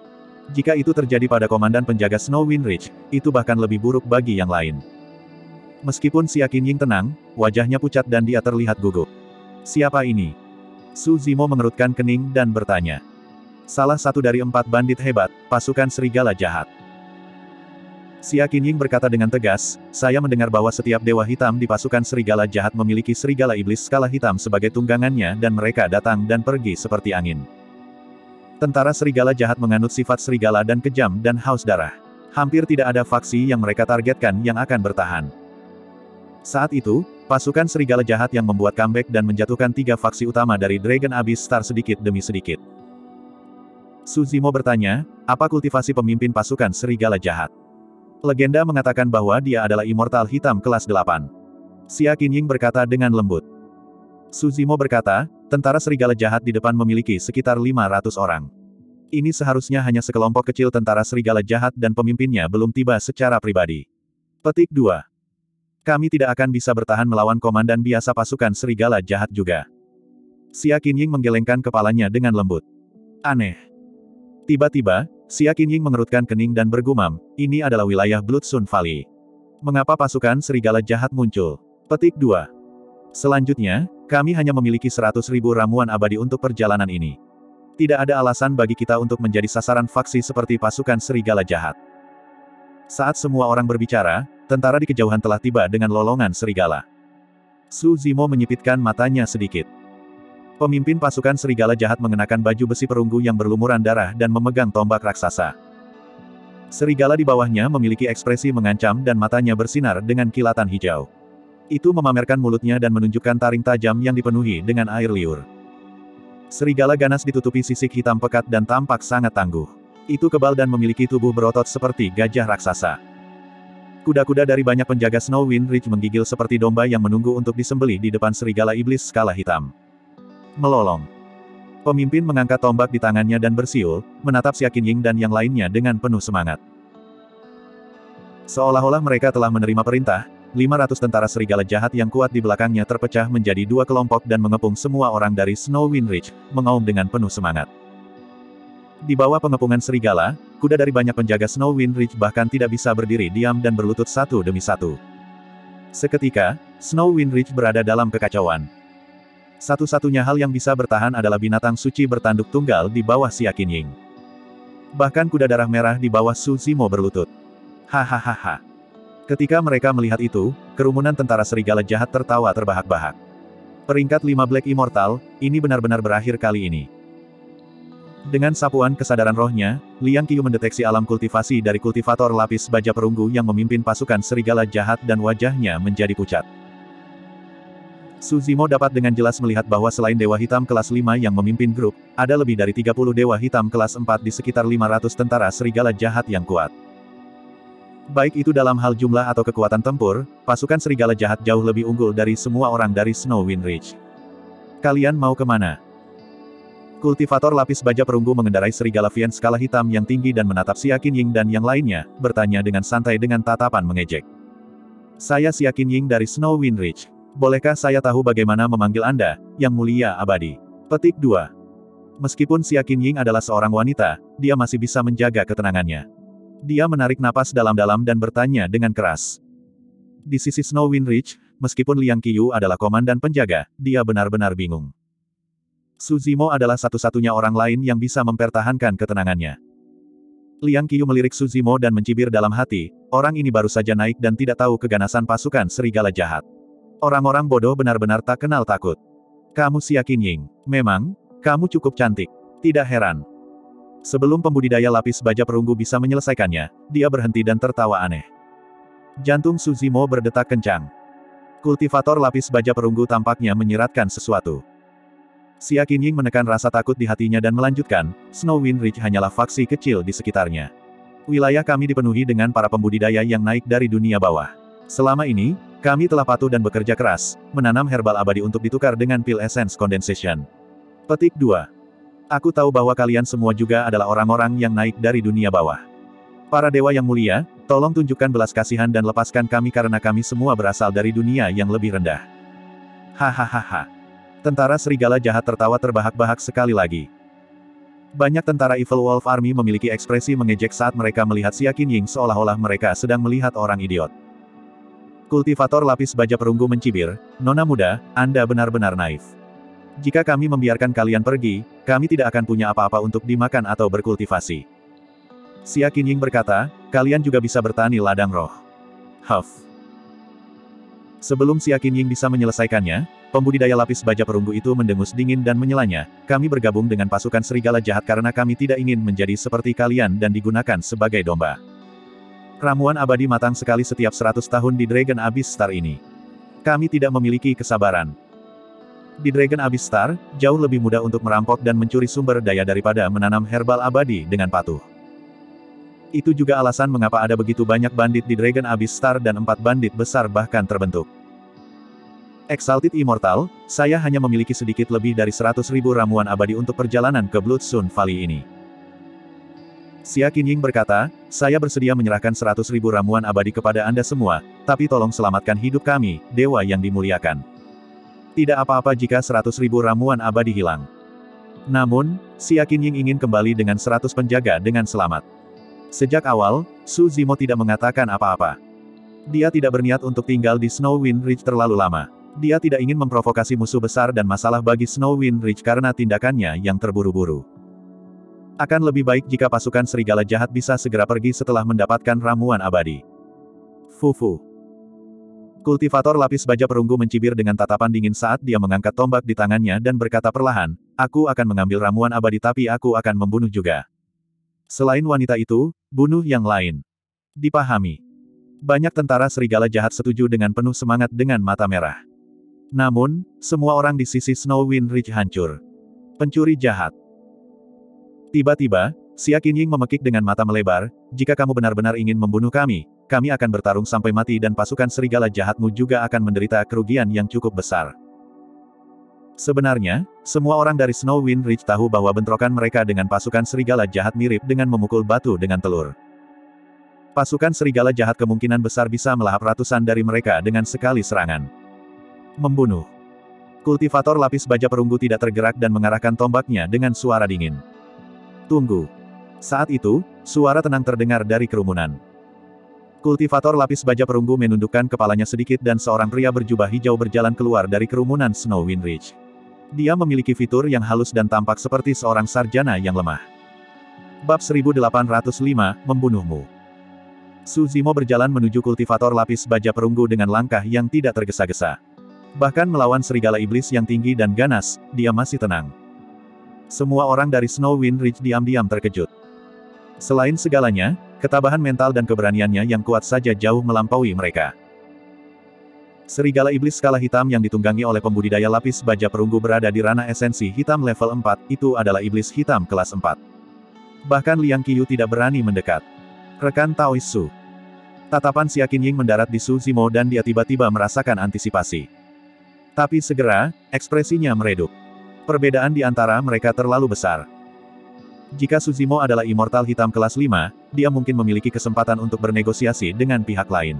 Jika itu terjadi pada komandan penjaga Snow Wind Ridge, itu bahkan lebih buruk bagi yang lain. Meskipun Xia Qinying tenang, wajahnya pucat dan dia terlihat gugup. Siapa ini? Su Zimo mengerutkan kening dan bertanya. Salah satu dari empat bandit hebat, pasukan serigala jahat. Xia Qinying berkata dengan tegas, saya mendengar bahwa setiap dewa hitam di pasukan serigala jahat memiliki serigala iblis skala hitam sebagai tunggangannya dan mereka datang dan pergi seperti angin. Tentara serigala jahat menganut sifat serigala dan kejam dan haus darah. Hampir tidak ada faksi yang mereka targetkan yang akan bertahan. Saat itu, Pasukan serigala jahat yang membuat comeback dan menjatuhkan tiga faksi utama dari Dragon Abyss Star sedikit demi sedikit. Su Zimo bertanya, apa kultivasi pemimpin pasukan serigala jahat? Legenda mengatakan bahwa dia adalah immortal hitam kelas delapan. Xia Qinying berkata dengan lembut. Su Zimo berkata, tentara serigala jahat di depan memiliki sekitar lima ratus orang. Ini seharusnya hanya sekelompok kecil tentara serigala jahat dan pemimpinnya belum tiba secara pribadi. Petik dua. Kami tidak akan bisa bertahan melawan komandan biasa pasukan serigala jahat juga. Xia Qinying menggelengkan kepalanya dengan lembut. Aneh. Tiba-tiba, Xia Qinying mengerutkan kening dan bergumam, ini adalah wilayah Bloodsun Valley. Mengapa pasukan serigala jahat muncul? Petik dua. Selanjutnya, kami hanya memiliki seratus ribu ramuan abadi untuk perjalanan ini. Tidak ada alasan bagi kita untuk menjadi sasaran faksi seperti pasukan serigala jahat. Saat semua orang berbicara, tentara di kejauhan telah tiba dengan lolongan serigala. Su Zimo menyipitkan matanya sedikit. Pemimpin pasukan serigala jahat mengenakan baju besi perunggu yang berlumuran darah dan memegang tombak raksasa. Serigala di bawahnya memiliki ekspresi mengancam dan matanya bersinar dengan kilatan hijau. Itu memamerkan mulutnya dan menunjukkan taring tajam yang dipenuhi dengan air liur. Serigala ganas ditutupi sisik hitam pekat dan tampak sangat tangguh. Itu kebal dan memiliki tubuh berotot seperti gajah raksasa. Kuda-kuda dari banyak penjaga Snow Wind Ridge menggigil seperti domba yang menunggu untuk disembelih di depan serigala iblis skala hitam. Melolong. Pemimpin mengangkat tombak di tangannya dan bersiul, menatap Xia Qinying dan yang lainnya dengan penuh semangat. Seolah-olah mereka telah menerima perintah, lima ratus tentara serigala jahat yang kuat di belakangnya terpecah menjadi dua kelompok dan mengepung semua orang dari Snow Wind Ridge, mengaum dengan penuh semangat. Di bawah pengepungan serigala, kuda dari banyak penjaga Snow Wind Ridge bahkan tidak bisa berdiri diam dan berlutut satu demi satu. Seketika, Snow Wind Ridge berada dalam kekacauan. Satu-satunya hal yang bisa bertahan adalah binatang suci bertanduk tunggal di bawah Xia Qinying. Bahkan kuda darah merah di bawah Su Zimo berlutut. Hahaha. Ketika mereka melihat itu, kerumunan tentara serigala jahat tertawa terbahak-bahak. Peringkat lima Black Immortal, ini benar-benar berakhir kali ini. Dengan sapuan kesadaran rohnya, Liang Qiyu mendeteksi alam kultivasi dari kultivator lapis baja perunggu yang memimpin pasukan serigala jahat dan wajahnya menjadi pucat. Su Zimo dapat dengan jelas melihat bahwa selain Dewa Hitam kelas lima yang memimpin grup, ada lebih dari tiga puluh Dewa Hitam kelas empat di sekitar lima ratus tentara serigala jahat yang kuat. Baik itu dalam hal jumlah atau kekuatan tempur, pasukan serigala jahat jauh lebih unggul dari semua orang dari Snow Wind Ridge. Kalian mau kemana? Kultivator lapis baja perunggu mengendarai serigala Vien skala hitam yang tinggi dan menatap Xia Qinying dan yang lainnya, bertanya dengan santai dengan tatapan mengejek. Saya Xia Qinying dari Snow Wind Ridge. Bolehkah saya tahu bagaimana memanggil Anda, Yang Mulia Abadi? Petik dua. Meskipun Xia Qinying adalah seorang wanita, dia masih bisa menjaga ketenangannya. Dia menarik napas dalam-dalam dan bertanya dengan keras. Di sisi Snow Wind Ridge, meskipun Liang Qiyu adalah komandan penjaga, dia benar-benar bingung. Su Zimo adalah satu-satunya orang lain yang bisa mempertahankan ketenangannya. Liang Qiyu melirik Su Zimo dan mencibir dalam hati, orang ini baru saja naik dan tidak tahu keganasan pasukan serigala jahat. Orang-orang bodoh benar-benar tak kenal takut. Kamu Xia Qinying, memang, kamu cukup cantik. Tidak heran. Sebelum pembudidaya lapis baja perunggu bisa menyelesaikannya, dia berhenti dan tertawa aneh. Jantung Su Zimo berdetak kencang. Kultivator lapis baja perunggu tampaknya menyiratkan sesuatu. Xia Qinying menekan rasa takut di hatinya dan melanjutkan, Snow Wind Ridge hanyalah faksi kecil di sekitarnya. Wilayah kami dipenuhi dengan para pembudidaya yang naik dari dunia bawah. Selama ini, kami telah patuh dan bekerja keras, menanam herbal abadi untuk ditukar dengan pil essence condensation. Petik dua. Aku tahu bahwa kalian semua juga adalah orang-orang yang naik dari dunia bawah. Para dewa yang mulia, tolong tunjukkan belas kasihan dan lepaskan kami karena kami semua berasal dari dunia yang lebih rendah. Hahaha. Tentara serigala jahat tertawa terbahak-bahak sekali lagi. Banyak tentara Evil Wolf Army memiliki ekspresi mengejek saat mereka melihat Xia Qinying seolah-olah mereka sedang melihat orang idiot. Kultivator lapis baja perunggu mencibir, Nona muda, Anda benar-benar naif. Jika kami membiarkan kalian pergi, kami tidak akan punya apa-apa untuk dimakan atau berkultivasi. Xia Qinying berkata, kalian juga bisa bertani ladang roh. Huff. Sebelum Xia Qinying bisa menyelesaikannya, pembudidaya lapis baja perunggu itu mendengus dingin dan menyelanya, kami bergabung dengan pasukan serigala jahat karena kami tidak ingin menjadi seperti kalian dan digunakan sebagai domba. Ramuan abadi matang sekali setiap seratus tahun di Dragon Abyss Star ini. Kami tidak memiliki kesabaran. Di Dragon Abyss Star, jauh lebih mudah untuk merampok dan mencuri sumber daya daripada menanam herbal abadi dengan patuh. Itu juga alasan mengapa ada begitu banyak bandit di Dragon Abyss Star dan empat bandit besar bahkan terbentuk. Exalted Immortal, saya hanya memiliki sedikit lebih dari seratus ribu ramuan abadi untuk perjalanan ke Bloodstone Valley ini. Xia Qinying berkata, saya bersedia menyerahkan seratus ribu ramuan abadi kepada Anda semua, tapi tolong selamatkan hidup kami, dewa yang dimuliakan. Tidak apa-apa jika seratus ribu ramuan abadi hilang. Namun, Xia Qinying ingin kembali dengan seratus penjaga dengan selamat. Sejak awal, Su Zimo tidak mengatakan apa-apa. Dia tidak berniat untuk tinggal di Snowwind Ridge terlalu lama. Dia tidak ingin memprovokasi musuh besar dan masalah bagi Snowwind Ridge karena tindakannya yang terburu-buru. Akan lebih baik jika pasukan serigala jahat bisa segera pergi setelah mendapatkan ramuan abadi. Fufu. Kultivator lapis baja perunggu mencibir dengan tatapan dingin saat dia mengangkat tombak di tangannya dan berkata perlahan, aku akan mengambil ramuan abadi tapi aku akan membunuh juga. Selain wanita itu, bunuh yang lain. Dipahami. Banyak tentara serigala jahat setuju dengan penuh semangat dengan mata merah. Namun, semua orang di sisi Snowwind Ridge hancur. Pencuri jahat. Tiba-tiba, Xia Qinying memekik dengan mata melebar, jika kamu benar-benar ingin membunuh kami, kami akan bertarung sampai mati dan pasukan serigala jahatmu juga akan menderita kerugian yang cukup besar. Sebenarnya, semua orang dari Snowwind Ridge tahu bahwa bentrokan mereka dengan pasukan serigala jahat mirip dengan memukul batu dengan telur. Pasukan serigala jahat kemungkinan besar bisa melahap ratusan dari mereka dengan sekali serangan. Membunuh. Kultivator lapis baja perunggu tidak tergerak dan mengarahkan tombaknya dengan suara dingin. Tunggu. Saat itu, suara tenang terdengar dari kerumunan. Kultivator lapis baja perunggu menundukkan kepalanya sedikit dan seorang pria berjubah hijau berjalan keluar dari kerumunan Snowwind Ridge. Dia memiliki fitur yang halus dan tampak seperti seorang sarjana yang lemah. Bab seribu delapan ratus lima, Membunuhmu. Su Zimo berjalan menuju kultivator lapis baja perunggu dengan langkah yang tidak tergesa-gesa. Bahkan melawan serigala iblis yang tinggi dan ganas, dia masih tenang. Semua orang dari Snowwind Ridge diam-diam terkejut. Selain segalanya, ketabahan mental dan keberaniannya yang kuat saja jauh melampaui mereka. Serigala iblis skala hitam yang ditunggangi oleh pembudidaya lapis baja perunggu berada di ranah esensi hitam level empat, itu adalah iblis hitam kelas empat. Bahkan Liang Qiyu tidak berani mendekat. Rekan Taois Su. Tatapan Xia Qinying mendarat di Su Zimo dan dia tiba-tiba merasakan antisipasi. Tapi segera, ekspresinya meredup. Perbedaan di antara mereka terlalu besar. Jika Su Zimo adalah immortal hitam kelas lima, dia mungkin memiliki kesempatan untuk bernegosiasi dengan pihak lain.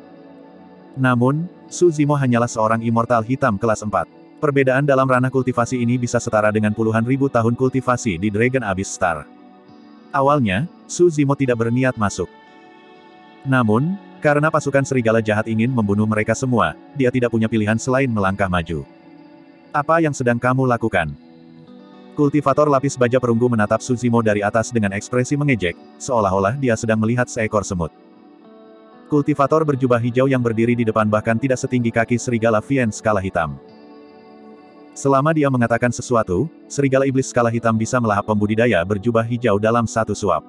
Namun, Su Zimo hanyalah seorang immortal hitam kelas empat. Perbedaan dalam ranah kultivasi ini bisa setara dengan puluhan ribu tahun kultivasi di Dragon Abyss Star. Awalnya, Su Zimo tidak berniat masuk. Namun, karena pasukan serigala jahat ingin membunuh mereka semua, dia tidak punya pilihan selain melangkah maju. Apa yang sedang kamu lakukan? Kultivator lapis baja perunggu menatap Su Zimo dari atas dengan ekspresi mengejek, seolah-olah dia sedang melihat seekor semut. Kultivator berjubah hijau yang berdiri di depan bahkan tidak setinggi kaki serigala Vien skala hitam. Selama dia mengatakan sesuatu, serigala iblis skala hitam bisa melahap pembudidaya berjubah hijau dalam satu suap.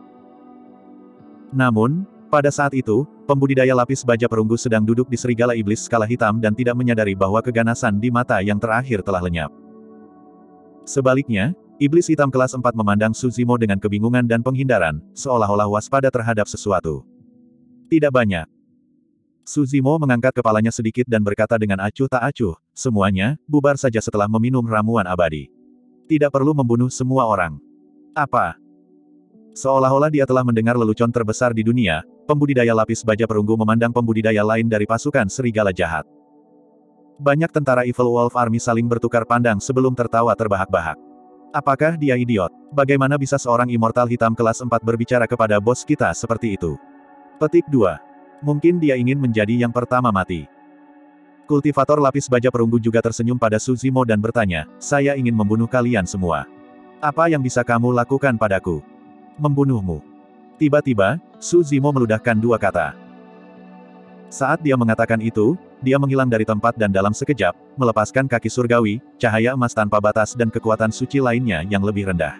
Namun, pada saat itu, pembudidaya lapis baja perunggu sedang duduk di serigala iblis skala hitam dan tidak menyadari bahwa keganasan di mata yang terakhir telah lenyap. Sebaliknya, iblis hitam kelas empat memandang Su Zimo dengan kebingungan dan penghindaran, seolah-olah waspada terhadap sesuatu. Tidak banyak. Su Zimo mengangkat kepalanya sedikit dan berkata dengan acuh tak acuh, semuanya, bubar saja setelah meminum ramuan abadi. Tidak perlu membunuh semua orang. Apa? Seolah-olah dia telah mendengar lelucon terbesar di dunia, pembudidaya lapis baja perunggu memandang pembudidaya lain dari pasukan serigala jahat. Banyak tentara Evil Wolf Army saling bertukar pandang sebelum tertawa terbahak-bahak. Apakah dia idiot? Bagaimana bisa seorang immortal hitam kelas empat berbicara kepada bos kita seperti itu? Petik dua. Mungkin dia ingin menjadi yang pertama mati. Kultivator lapis baja perunggu juga tersenyum pada Su Zimo dan bertanya, saya ingin membunuh kalian semua. Apa yang bisa kamu lakukan padaku? Membunuhmu. Tiba-tiba, Su Zimo meludahkan dua kata. Saat dia mengatakan itu, dia menghilang dari tempat dan dalam sekejap, melepaskan kaki surgawi, cahaya emas tanpa batas dan kekuatan suci lainnya yang lebih rendah.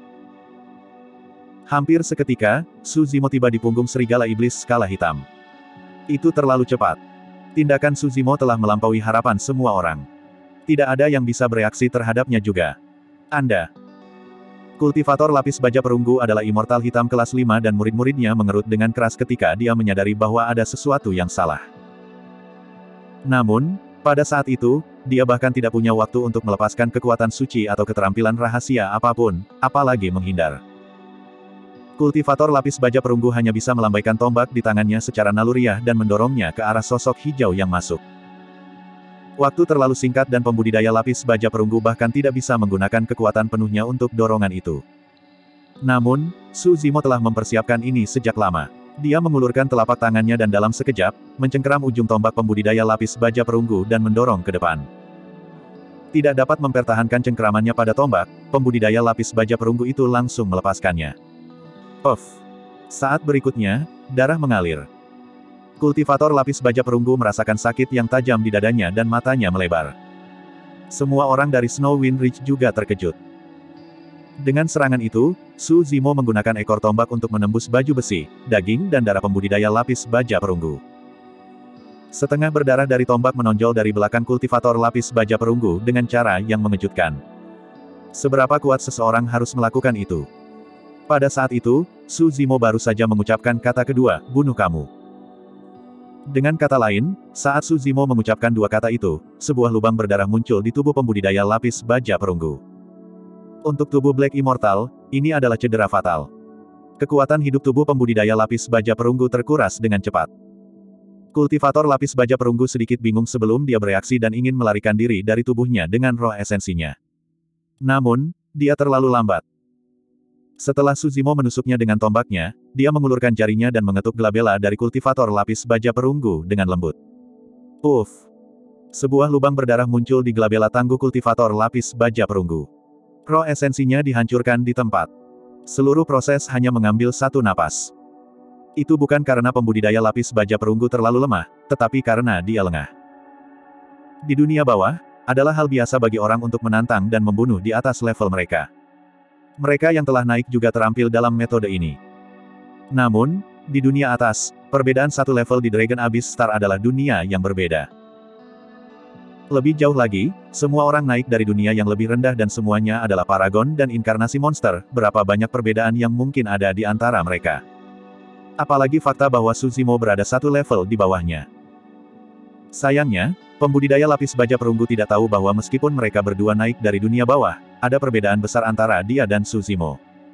Hampir seketika, Su Zimo tiba di punggung serigala iblis skala hitam. Itu terlalu cepat. Tindakan Suzimo telah melampaui harapan semua orang. Tidak ada yang bisa bereaksi terhadapnya juga. Anda. Kultivator lapis baja perunggu adalah immortal hitam kelas lima dan murid-muridnya mengerut dengan keras ketika dia menyadari bahwa ada sesuatu yang salah. Namun, pada saat itu, dia bahkan tidak punya waktu untuk melepaskan kekuatan suci atau keterampilan rahasia apapun, apalagi menghindar. Kultivator lapis baja perunggu hanya bisa melambaikan tombak di tangannya secara naluriah dan mendorongnya ke arah sosok hijau yang masuk. Waktu terlalu singkat dan pembudidaya lapis baja perunggu bahkan tidak bisa menggunakan kekuatan penuhnya untuk dorongan itu. Namun, Suzimo telah mempersiapkan ini sejak lama. Dia mengulurkan telapak tangannya dan dalam sekejap, mencengkeram ujung tombak pembudidaya lapis baja perunggu dan mendorong ke depan. Tidak dapat mempertahankan cengkeramannya pada tombak, pembudidaya lapis baja perunggu itu langsung melepaskannya. Puff. Saat berikutnya, darah mengalir. Kultivator lapis baja perunggu merasakan sakit yang tajam di dadanya dan matanya melebar. Semua orang dari Snow Wind Ridge juga terkejut. Dengan serangan itu, Suzimo menggunakan ekor tombak untuk menembus baju besi, daging dan darah pembudidaya lapis baja perunggu. Setengah berdarah dari tombak menonjol dari belakang kultivator lapis baja perunggu dengan cara yang mengejutkan. Seberapa kuat seseorang harus melakukan itu? Pada saat itu, Suzimo baru saja mengucapkan kata kedua, bunuh kamu. Dengan kata lain, saat Suzimo mengucapkan dua kata itu, sebuah lubang berdarah muncul di tubuh pembudidaya lapis baja perunggu. Untuk tubuh Black Immortal, ini adalah cedera fatal. Kekuatan hidup tubuh pembudidaya lapis baja perunggu terkuras dengan cepat. Kultivator lapis baja perunggu sedikit bingung sebelum dia bereaksi dan ingin melarikan diri dari tubuhnya dengan roh esensinya. Namun, dia terlalu lambat. Setelah Suzimo menusuknya dengan tombaknya, dia mengulurkan jarinya dan mengetuk glabella dari kultivator lapis baja perunggu dengan lembut. Uff! Sebuah lubang berdarah muncul di glabella tangguh kultivator lapis baja perunggu. Roh esensinya dihancurkan di tempat. Seluruh proses hanya mengambil satu napas. Itu bukan karena pembudidaya lapis baja perunggu terlalu lemah, tetapi karena dia lengah. Di dunia bawah, adalah hal biasa bagi orang untuk menantang dan membunuh di atas level mereka. Mereka yang telah naik juga terampil dalam metode ini. Namun, di dunia atas, perbedaan satu level di Dragon Abyss Star adalah dunia yang berbeda. Lebih jauh lagi, semua orang naik dari dunia yang lebih rendah dan semuanya adalah paragon dan inkarnasi monster, berapa banyak perbedaan yang mungkin ada di antara mereka. Apalagi fakta bahwa Suzimo berada satu level di bawahnya. Sayangnya, pembudidaya lapis baja perunggu tidak tahu bahwa meskipun mereka berdua naik dari dunia bawah, ada perbedaan besar antara dia dan Suzimo.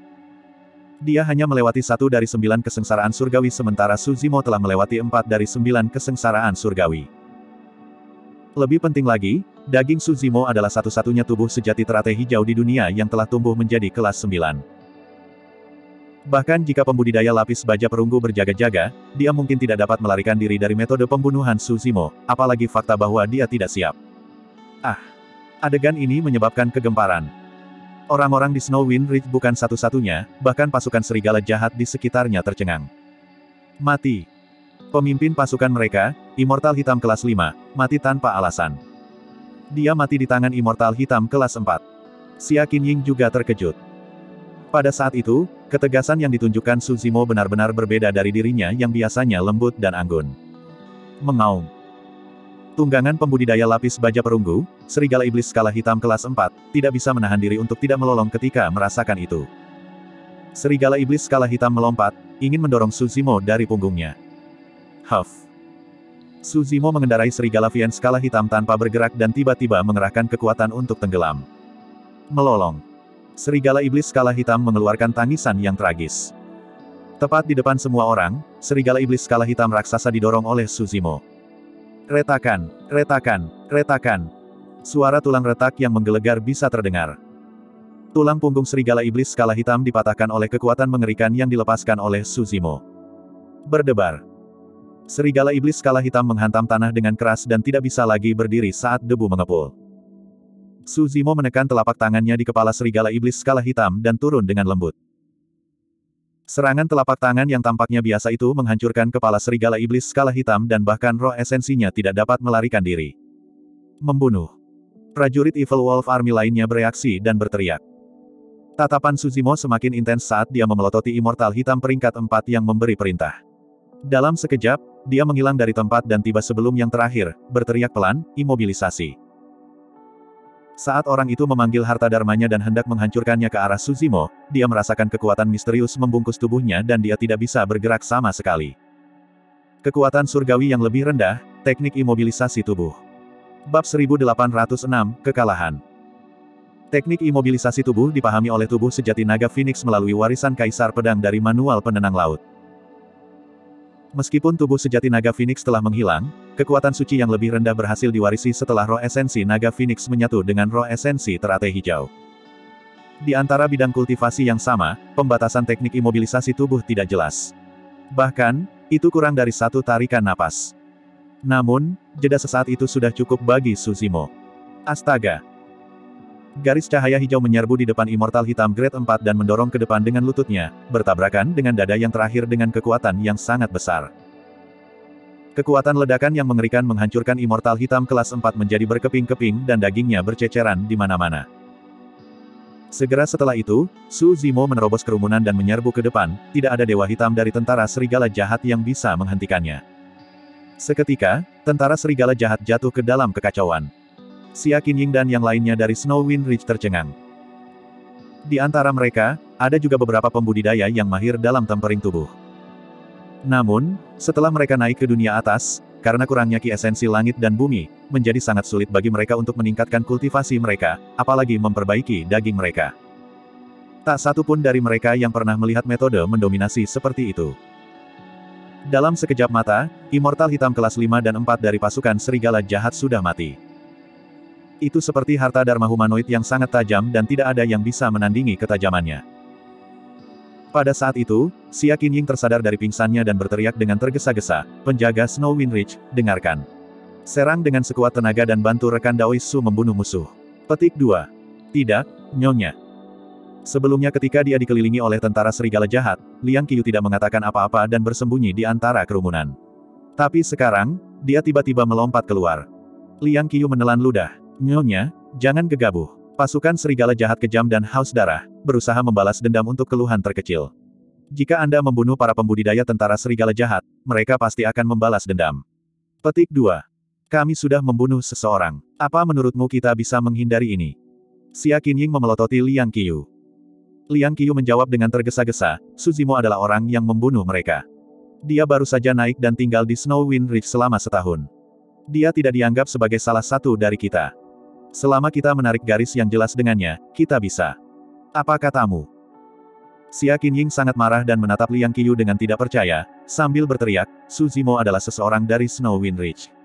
Dia hanya melewati satu dari sembilan kesengsaraan surgawi sementara Suzimo telah melewati empat dari sembilan kesengsaraan surgawi. Lebih penting lagi, daging Suzimo adalah satu-satunya tubuh sejati teratai hijau di dunia yang telah tumbuh menjadi kelas sembilan. Bahkan jika pembudidaya lapis baja perunggu berjaga-jaga, dia mungkin tidak dapat melarikan diri dari metode pembunuhan Suzimo, apalagi fakta bahwa dia tidak siap. Ah! Adegan ini menyebabkan kegemparan. Orang-orang di Snow Wind Ridge bukan satu-satunya, bahkan pasukan serigala jahat di sekitarnya tercengang. Mati! Pemimpin pasukan mereka, Immortal Hitam kelas lima, mati tanpa alasan. Dia mati di tangan Immortal Hitam kelas empat. Xia Qinying juga terkejut. Pada saat itu, ketegasan yang ditunjukkan Suzimo benar-benar berbeda dari dirinya yang biasanya lembut dan anggun. Mengaum. Tunggangan pembudidaya lapis baja perunggu, serigala iblis skala hitam kelas empat, tidak bisa menahan diri untuk tidak melolong ketika merasakan itu. Serigala iblis skala hitam melompat, ingin mendorong Suzimo dari punggungnya. Huff. Suzimo mengendarai serigala Vien skala hitam tanpa bergerak dan tiba-tiba mengerahkan kekuatan untuk tenggelam. Melolong. Serigala iblis skala hitam mengeluarkan tangisan yang tragis. Tepat di depan semua orang, serigala iblis skala hitam raksasa didorong oleh Suzimo. Retakan, retakan, retakan. Suara tulang retak yang menggelegar bisa terdengar. Tulang punggung serigala iblis skala hitam dipatahkan oleh kekuatan mengerikan yang dilepaskan oleh Suzimo. Berdebar. Serigala iblis skala hitam menghantam tanah dengan keras dan tidak bisa lagi berdiri saat debu mengepul. Suzimo menekan telapak tangannya di kepala serigala iblis skala hitam dan turun dengan lembut. Serangan telapak tangan yang tampaknya biasa itu menghancurkan kepala serigala iblis skala hitam dan bahkan roh esensinya tidak dapat melarikan diri. Membunuh. Prajurit Evil Wolf Army lainnya bereaksi dan berteriak. Tatapan Suzimo semakin intens saat dia memelototi Immortal Hitam peringkat empat yang memberi perintah. Dalam sekejap, dia menghilang dari tempat dan tiba sebelum yang terakhir, berteriak pelan, imobilisasi. Saat orang itu memanggil harta dharmanya dan hendak menghancurkannya ke arah Suzimo, dia merasakan kekuatan misterius membungkus tubuhnya dan dia tidak bisa bergerak sama sekali. Kekuatan surgawi yang lebih rendah, teknik imobilisasi tubuh. Bab seribu delapan ratus enam, Kekalahan. Teknik imobilisasi tubuh dipahami oleh tubuh sejati naga Phoenix melalui warisan Kaisar Pedang dari manual penenang laut. Meskipun tubuh sejati naga Phoenix telah menghilang, kekuatan suci yang lebih rendah berhasil diwarisi setelah roh esensi naga Phoenix menyatu dengan roh esensi teratai hijau. Di antara bidang kultivasi yang sama, pembatasan teknik imobilisasi tubuh tidak jelas. Bahkan, itu kurang dari satu tarikan napas. Namun, jeda sesaat itu sudah cukup bagi Suzimo. Astaga! Garis cahaya hijau menyerbu di depan immortal hitam grade empat dan mendorong ke depan dengan lututnya, bertabrakan dengan dada yang terakhir dengan kekuatan yang sangat besar. Kekuatan ledakan yang mengerikan menghancurkan immortal hitam kelas empat menjadi berkeping-keping dan dagingnya berceceran di mana-mana. Segera setelah itu, Suzimo menerobos kerumunan dan menyerbu ke depan, tidak ada dewa hitam dari tentara serigala jahat yang bisa menghentikannya. Seketika, tentara serigala jahat jatuh ke dalam kekacauan. Xia Qinying dan yang lainnya dari Snowwind Ridge tercengang. Di antara mereka, ada juga beberapa pembudidaya yang mahir dalam tempering tubuh. Namun, setelah mereka naik ke dunia atas, karena kurangnya ki esensi langit dan bumi, menjadi sangat sulit bagi mereka untuk meningkatkan kultivasi mereka, apalagi memperbaiki daging mereka. Tak satu pun dari mereka yang pernah melihat metode mendominasi seperti itu. Dalam sekejap mata, immortal hitam kelas lima dan empat dari pasukan serigala jahat sudah mati. Itu seperti harta dharma humanoid yang sangat tajam dan tidak ada yang bisa menandingi ketajamannya. Pada saat itu, Xia Qinying tersadar dari pingsannya dan berteriak dengan tergesa-gesa, "Penjaga Snowwind Ridge, dengarkan. Serang dengan sekuat tenaga dan bantu rekan Daois Su membunuh musuh." Petik dua. Tidak, Nyonya. Sebelumnya ketika dia dikelilingi oleh tentara serigala jahat, Liang Qiyu tidak mengatakan apa-apa dan bersembunyi di antara kerumunan. Tapi sekarang, dia tiba-tiba melompat keluar. Liang Qiyu menelan ludah. "Nyonya, jangan gegabah. Pasukan serigala jahat kejam dan haus darah, berusaha membalas dendam untuk keluhan terkecil. Jika Anda membunuh para pembudidaya tentara serigala jahat, mereka pasti akan membalas dendam." Petik dua. Kami sudah membunuh seseorang. Apa menurutmu kita bisa menghindari ini? Xia Qinying memelototi Liang Qiyu. Liang Qiyu menjawab dengan tergesa-gesa, Suzimo adalah orang yang membunuh mereka. Dia baru saja naik dan tinggal di Snowwind Ridge selama setahun. Dia tidak dianggap sebagai salah satu dari kita. Selama kita menarik garis yang jelas dengannya, kita bisa. Apa katamu? Xia Qinying sangat marah dan menatap Liang Qiyu dengan tidak percaya, sambil berteriak, "Suzimo adalah seseorang dari Snowwind Ridge.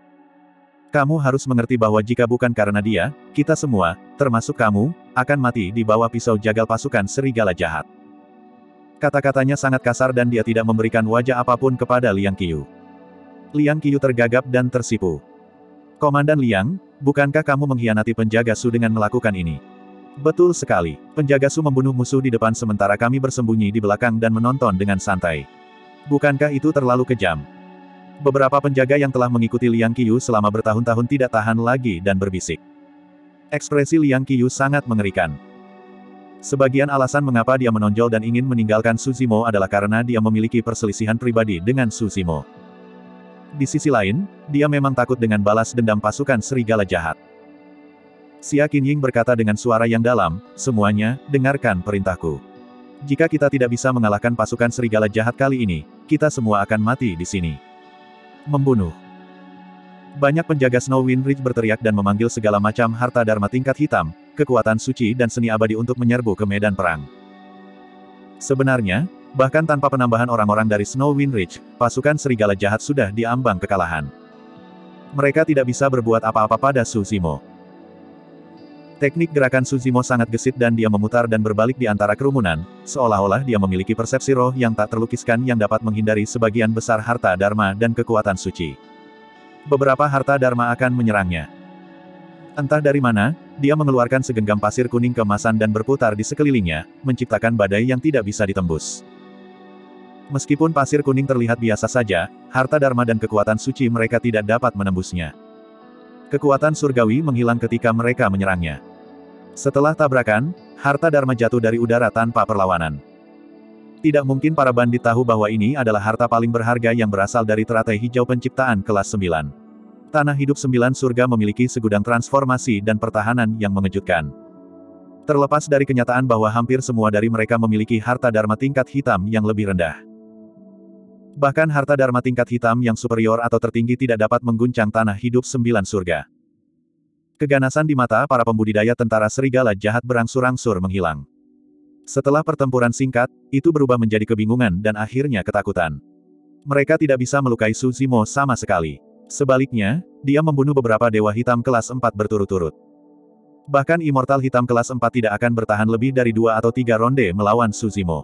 Kamu harus mengerti bahwa jika bukan karena dia, kita semua, termasuk kamu, akan mati di bawah pisau jagal pasukan serigala jahat." Kata-katanya sangat kasar dan dia tidak memberikan wajah apapun kepada Liang Qiyu. Liang Qiyu tergagap dan tersipu. "Komandan Liang, bukankah kamu mengkhianati penjaga Su dengan melakukan ini?" "Betul sekali. Penjaga Su membunuh musuh di depan sementara kami bersembunyi di belakang dan menonton dengan santai. Bukankah itu terlalu kejam?" Beberapa penjaga yang telah mengikuti Liang Qiyu selama bertahun-tahun tidak tahan lagi dan berbisik. Ekspresi Liang Qiyu sangat mengerikan. Sebagian alasan mengapa dia menonjol dan ingin meninggalkan Suzimo adalah karena dia memiliki perselisihan pribadi dengan Suzimo. Di sisi lain, dia memang takut dengan balas dendam pasukan serigala jahat. Xia Qinying berkata dengan suara yang dalam, "Semuanya, dengarkan perintahku. Jika kita tidak bisa mengalahkan pasukan serigala jahat kali ini, kita semua akan mati di sini." Membunuh. Banyak penjaga Snowwind Ridge berteriak dan memanggil segala macam harta dharma tingkat hitam, kekuatan suci dan seni abadi untuk menyerbu ke medan perang. Sebenarnya, bahkan tanpa penambahan orang-orang dari Snowwind Ridge, pasukan serigala jahat sudah diambang kekalahan. Mereka tidak bisa berbuat apa-apa pada Suzimo. Teknik gerakan Suzimo sangat gesit dan dia memutar dan berbalik di antara kerumunan, seolah-olah dia memiliki persepsi roh yang tak terlukiskan yang dapat menghindari sebagian besar harta dharma dan kekuatan suci. Beberapa harta dharma akan menyerangnya. Entah dari mana, dia mengeluarkan segenggam pasir kuning keemasan dan berputar di sekelilingnya, menciptakan badai yang tidak bisa ditembus. Meskipun pasir kuning terlihat biasa saja, harta dharma dan kekuatan suci mereka tidak dapat menembusnya. Kekuatan surgawi menghilang ketika mereka menyerangnya. Setelah tabrakan, harta dharma jatuh dari udara tanpa perlawanan. Tidak mungkin para bandit tahu bahwa ini adalah harta paling berharga yang berasal dari teratai hijau penciptaan kelas sembilan. Tanah hidup sembilan surga memiliki segudang transformasi dan pertahanan yang mengejutkan. Terlepas dari kenyataan bahwa hampir semua dari mereka memiliki harta dharma tingkat hitam yang lebih rendah. Bahkan harta dharma tingkat hitam yang superior atau tertinggi tidak dapat mengguncang tanah hidup sembilan surga. Keganasan di mata para pembudidaya tentara serigala jahat berangsur-angsur menghilang. Setelah pertempuran singkat, itu berubah menjadi kebingungan dan akhirnya ketakutan. Mereka tidak bisa melukai Su Zimo sama sekali. Sebaliknya, dia membunuh beberapa dewa hitam kelas empat berturut-turut. Bahkan Immortal Hitam kelas empat tidak akan bertahan lebih dari dua atau tiga ronde melawan Su Zimo.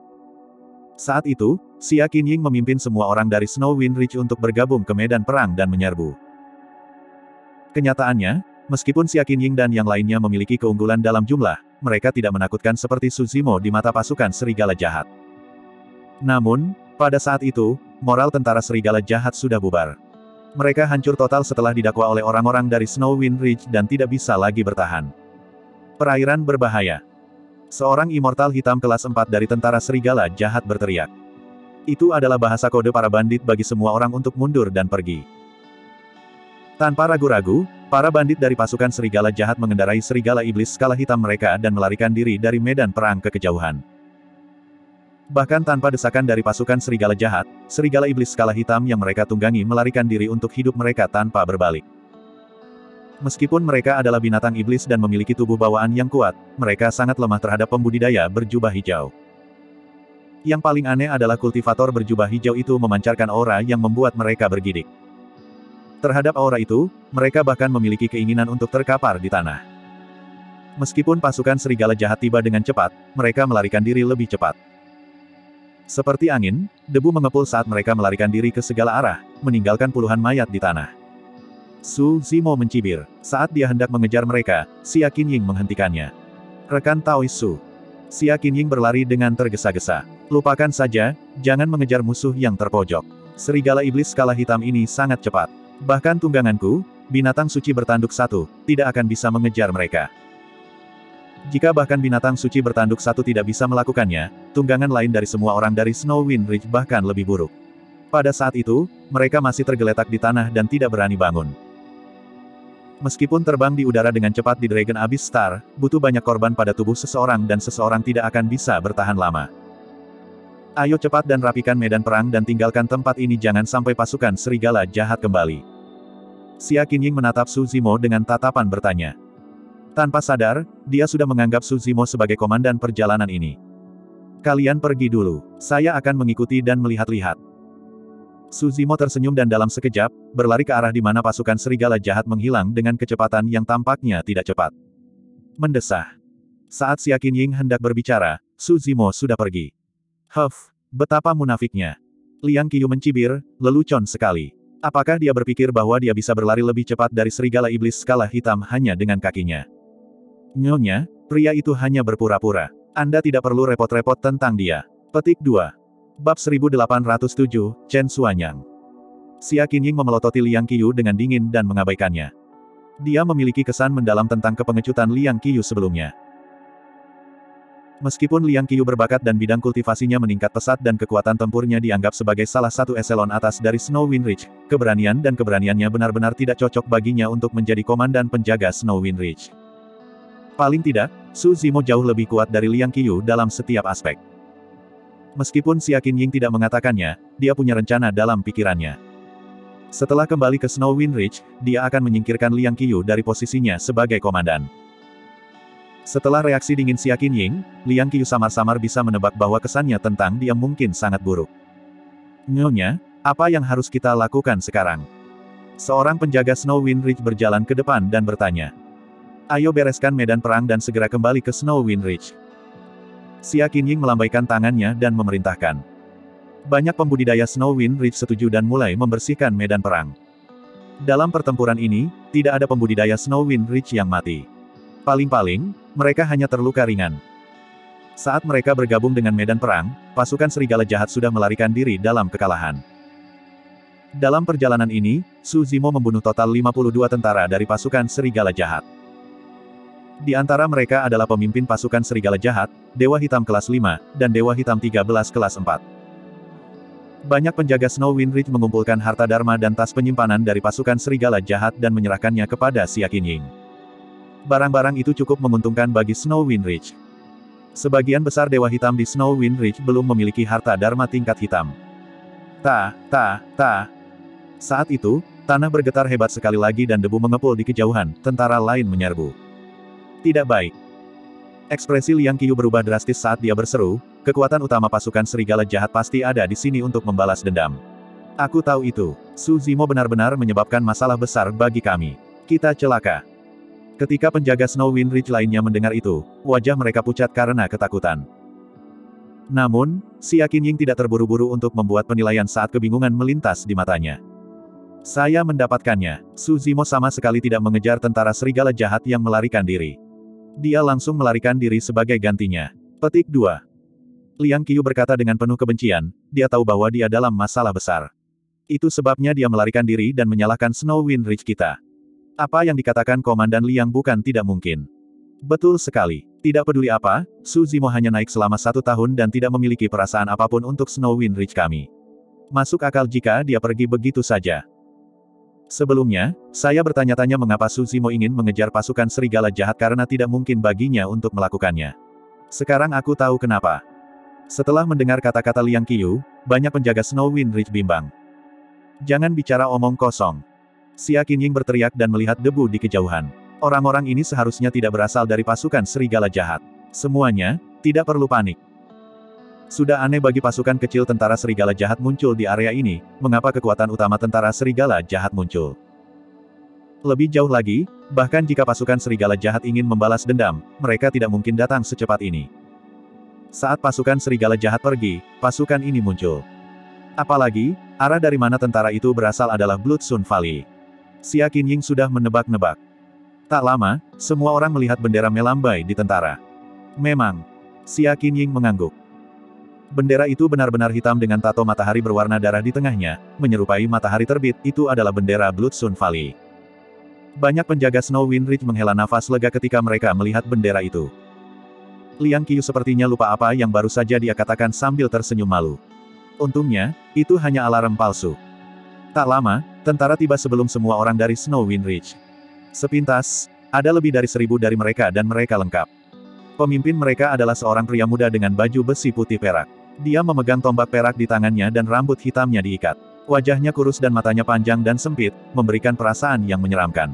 Saat itu, Xia Qinying memimpin semua orang dari Snow Wind Ridge untuk bergabung ke medan perang dan menyerbu. Kenyataannya, meskipun Xia Qinying dan yang lainnya memiliki keunggulan dalam jumlah, mereka tidak menakutkan seperti Su Zimo di mata pasukan serigala jahat. Namun, pada saat itu, moral tentara serigala jahat sudah bubar. Mereka hancur total setelah didakwa oleh orang-orang dari Snow Wind Ridge dan tidak bisa lagi bertahan. Perairan berbahaya. Seorang Immortal Hitam kelas empat dari tentara serigala jahat berteriak. Itu adalah bahasa kode para bandit bagi semua orang untuk mundur dan pergi. Tanpa ragu-ragu, para bandit dari pasukan serigala jahat mengendarai serigala iblis skala hitam mereka dan melarikan diri dari medan perang ke kejauhan. Bahkan tanpa desakan dari pasukan serigala jahat, serigala iblis skala hitam yang mereka tunggangi melarikan diri untuk hidup mereka tanpa berbalik. Meskipun mereka adalah binatang iblis dan memiliki tubuh bawaan yang kuat, mereka sangat lemah terhadap pembudidaya berjubah hijau. Yang paling aneh adalah kultivator berjubah hijau itu memancarkan aura yang membuat mereka bergidik. Terhadap aura itu, mereka bahkan memiliki keinginan untuk terkapar di tanah. Meskipun pasukan serigala jahat tiba dengan cepat, mereka melarikan diri lebih cepat. Seperti angin, debu mengepul saat mereka melarikan diri ke segala arah, meninggalkan puluhan mayat di tanah. Su Zimo mencibir. Saat dia hendak mengejar mereka, Xia Qinying menghentikannya. Rekan Taois Su. Xia Qinying berlari dengan tergesa-gesa. Lupakan saja, jangan mengejar musuh yang terpojok. Serigala iblis skala hitam ini sangat cepat. Bahkan tungganganku, binatang suci bertanduk satu, tidak akan bisa mengejar mereka. Jika bahkan binatang suci bertanduk satu tidak bisa melakukannya, tunggangan lain dari semua orang dari Snow Wind Ridge bahkan lebih buruk. Pada saat itu, mereka masih tergeletak di tanah dan tidak berani bangun. Meskipun terbang di udara dengan cepat di Dragon Abyss Star, butuh banyak korban pada tubuh seseorang dan seseorang tidak akan bisa bertahan lama. Ayo cepat dan rapikan medan perang dan tinggalkan tempat ini jangan sampai pasukan serigala jahat kembali. Xia Qinying menatap Su Zimo dengan tatapan bertanya. Tanpa sadar, dia sudah menganggap Su Zimo sebagai komandan perjalanan ini. Kalian pergi dulu, saya akan mengikuti dan melihat-lihat. Su Zimo tersenyum dan dalam sekejap, berlari ke arah di mana pasukan serigala jahat menghilang dengan kecepatan yang tampaknya tidak cepat. Mendesah. Saat Xia Qinying hendak berbicara, Su Zimo sudah pergi. Huff, betapa munafiknya. Liang Qiyu mencibir, lelucon sekali. Apakah dia berpikir bahwa dia bisa berlari lebih cepat dari serigala iblis skala hitam hanya dengan kakinya? Nyonya, pria itu hanya berpura-pura. Anda tidak perlu repot-repot tentang dia. Petik dua. Bab seribu delapan ratus tujuh, Chen Xuanyang. Xia Qinying memelototi Liang Qiyu dengan dingin dan mengabaikannya. Dia memiliki kesan mendalam tentang kepengecutan Liang Qiyu sebelumnya. Meskipun Liang Qiyu berbakat dan bidang kultivasinya meningkat pesat dan kekuatan tempurnya dianggap sebagai salah satu eselon atas dari Snow Wind Ridge, keberanian dan keberaniannya benar-benar tidak cocok baginya untuk menjadi komandan penjaga Snow Wind Ridge. Paling tidak, Su Zimo jauh lebih kuat dari Liang Qiyu dalam setiap aspek. Meskipun Xia Qinying tidak mengatakannya, dia punya rencana dalam pikirannya. Setelah kembali ke Snow Wind Ridge, dia akan menyingkirkan Liang Qiyu dari posisinya sebagai komandan. Setelah reaksi dingin Xia Qinying, Liang Qiyu samar-samar bisa menebak bahwa kesannya tentang dia mungkin sangat buruk. Nyonya, apa yang harus kita lakukan sekarang? Seorang penjaga Snow Wind Ridge berjalan ke depan dan bertanya. Ayo bereskan medan perang dan segera kembali ke Snow Wind Ridge. Xia Qinying melambaikan tangannya dan memerintahkan. Banyak pembudidaya Snow Wind Ridge setuju dan mulai membersihkan medan perang. Dalam pertempuran ini, tidak ada pembudidaya Snow Wind Ridge yang mati. Paling-paling, mereka hanya terluka ringan. Saat mereka bergabung dengan medan perang, pasukan serigala jahat sudah melarikan diri dalam kekalahan. Dalam perjalanan ini, Su Zimo membunuh total lima puluh dua tentara dari pasukan serigala jahat. Di antara mereka adalah pemimpin pasukan serigala jahat, Dewa Hitam kelas lima, dan Dewa Hitam tiga belas kelas empat. Banyak penjaga Snow Wind Ridge mengumpulkan harta dharma dan tas penyimpanan dari pasukan serigala jahat dan menyerahkannya kepada Xia Qinying. Barang-barang itu cukup menguntungkan bagi Snow Wind Ridge. Sebagian besar Dewa Hitam di Snow Wind Ridge belum memiliki harta dharma tingkat hitam. Ta, ta, ta. Saat itu, tanah bergetar hebat sekali lagi dan debu mengepul di kejauhan, tentara lain menyerbu. Tidak baik. Ekspresi Liang Qiyu berubah drastis saat dia berseru, kekuatan utama pasukan serigala jahat pasti ada di sini untuk membalas dendam. Aku tahu itu. Su Zimo benar-benar menyebabkan masalah besar bagi kami. Kita celaka. Ketika penjaga Snow Wind Ridge lainnya mendengar itu, wajah mereka pucat karena ketakutan. Namun, Xia Qinying tidak terburu-buru untuk membuat penilaian saat kebingungan melintas di matanya. Saya mendapatkannya. Su Zimo sama sekali tidak mengejar tentara serigala jahat yang melarikan diri. Dia langsung melarikan diri sebagai gantinya. Petik dua. Liang Qiyu berkata dengan penuh kebencian, dia tahu bahwa dia dalam masalah besar. Itu sebabnya dia melarikan diri dan menyalahkan Snow Wind Ridge kita. Apa yang dikatakan Komandan Liang bukan tidak mungkin. Betul sekali. Tidak peduli apa, Su Zimo hanya naik selama satu tahun dan tidak memiliki perasaan apapun untuk Snow Wind Ridge kami. Masuk akal jika dia pergi begitu saja. Sebelumnya, saya bertanya-tanya mengapa Su Zimo ingin mengejar pasukan serigala jahat karena tidak mungkin baginya untuk melakukannya. Sekarang aku tahu kenapa. Setelah mendengar kata-kata Liang Qiyu, banyak penjaga Snow Wind Ridge bimbang. Jangan bicara omong kosong. Xia Qinying berteriak dan melihat debu di kejauhan. Orang-orang ini seharusnya tidak berasal dari pasukan serigala jahat. Semuanya, tidak perlu panik. Sudah aneh bagi pasukan kecil tentara serigala jahat muncul di area ini, mengapa kekuatan utama tentara serigala jahat muncul? Lebih jauh lagi, bahkan jika pasukan serigala jahat ingin membalas dendam, mereka tidak mungkin datang secepat ini. Saat pasukan serigala jahat pergi, pasukan ini muncul. Apalagi, arah dari mana tentara itu berasal adalah Blood Sun Valley. Xia Qinying sudah menebak-nebak. Tak lama, semua orang melihat bendera melambai di tentara. Memang, Xia Qinying mengangguk. Bendera itu benar-benar hitam dengan tato matahari berwarna darah di tengahnya, menyerupai matahari terbit, itu adalah bendera Blood Sun Valley. Banyak penjaga Snow Wind Ridge menghela nafas lega ketika mereka melihat bendera itu. Liang Qiyu sepertinya lupa apa yang baru saja dia katakan sambil tersenyum malu. Untungnya, itu hanya alarm palsu. Tak lama, tentara tiba sebelum semua orang dari Snow Wind Ridge. Sepintas, ada lebih dari seribu dari mereka dan mereka lengkap. Pemimpin mereka adalah seorang pria muda dengan baju besi putih perak. Dia memegang tombak perak di tangannya dan rambut hitamnya diikat. Wajahnya kurus dan matanya panjang dan sempit, memberikan perasaan yang menyeramkan.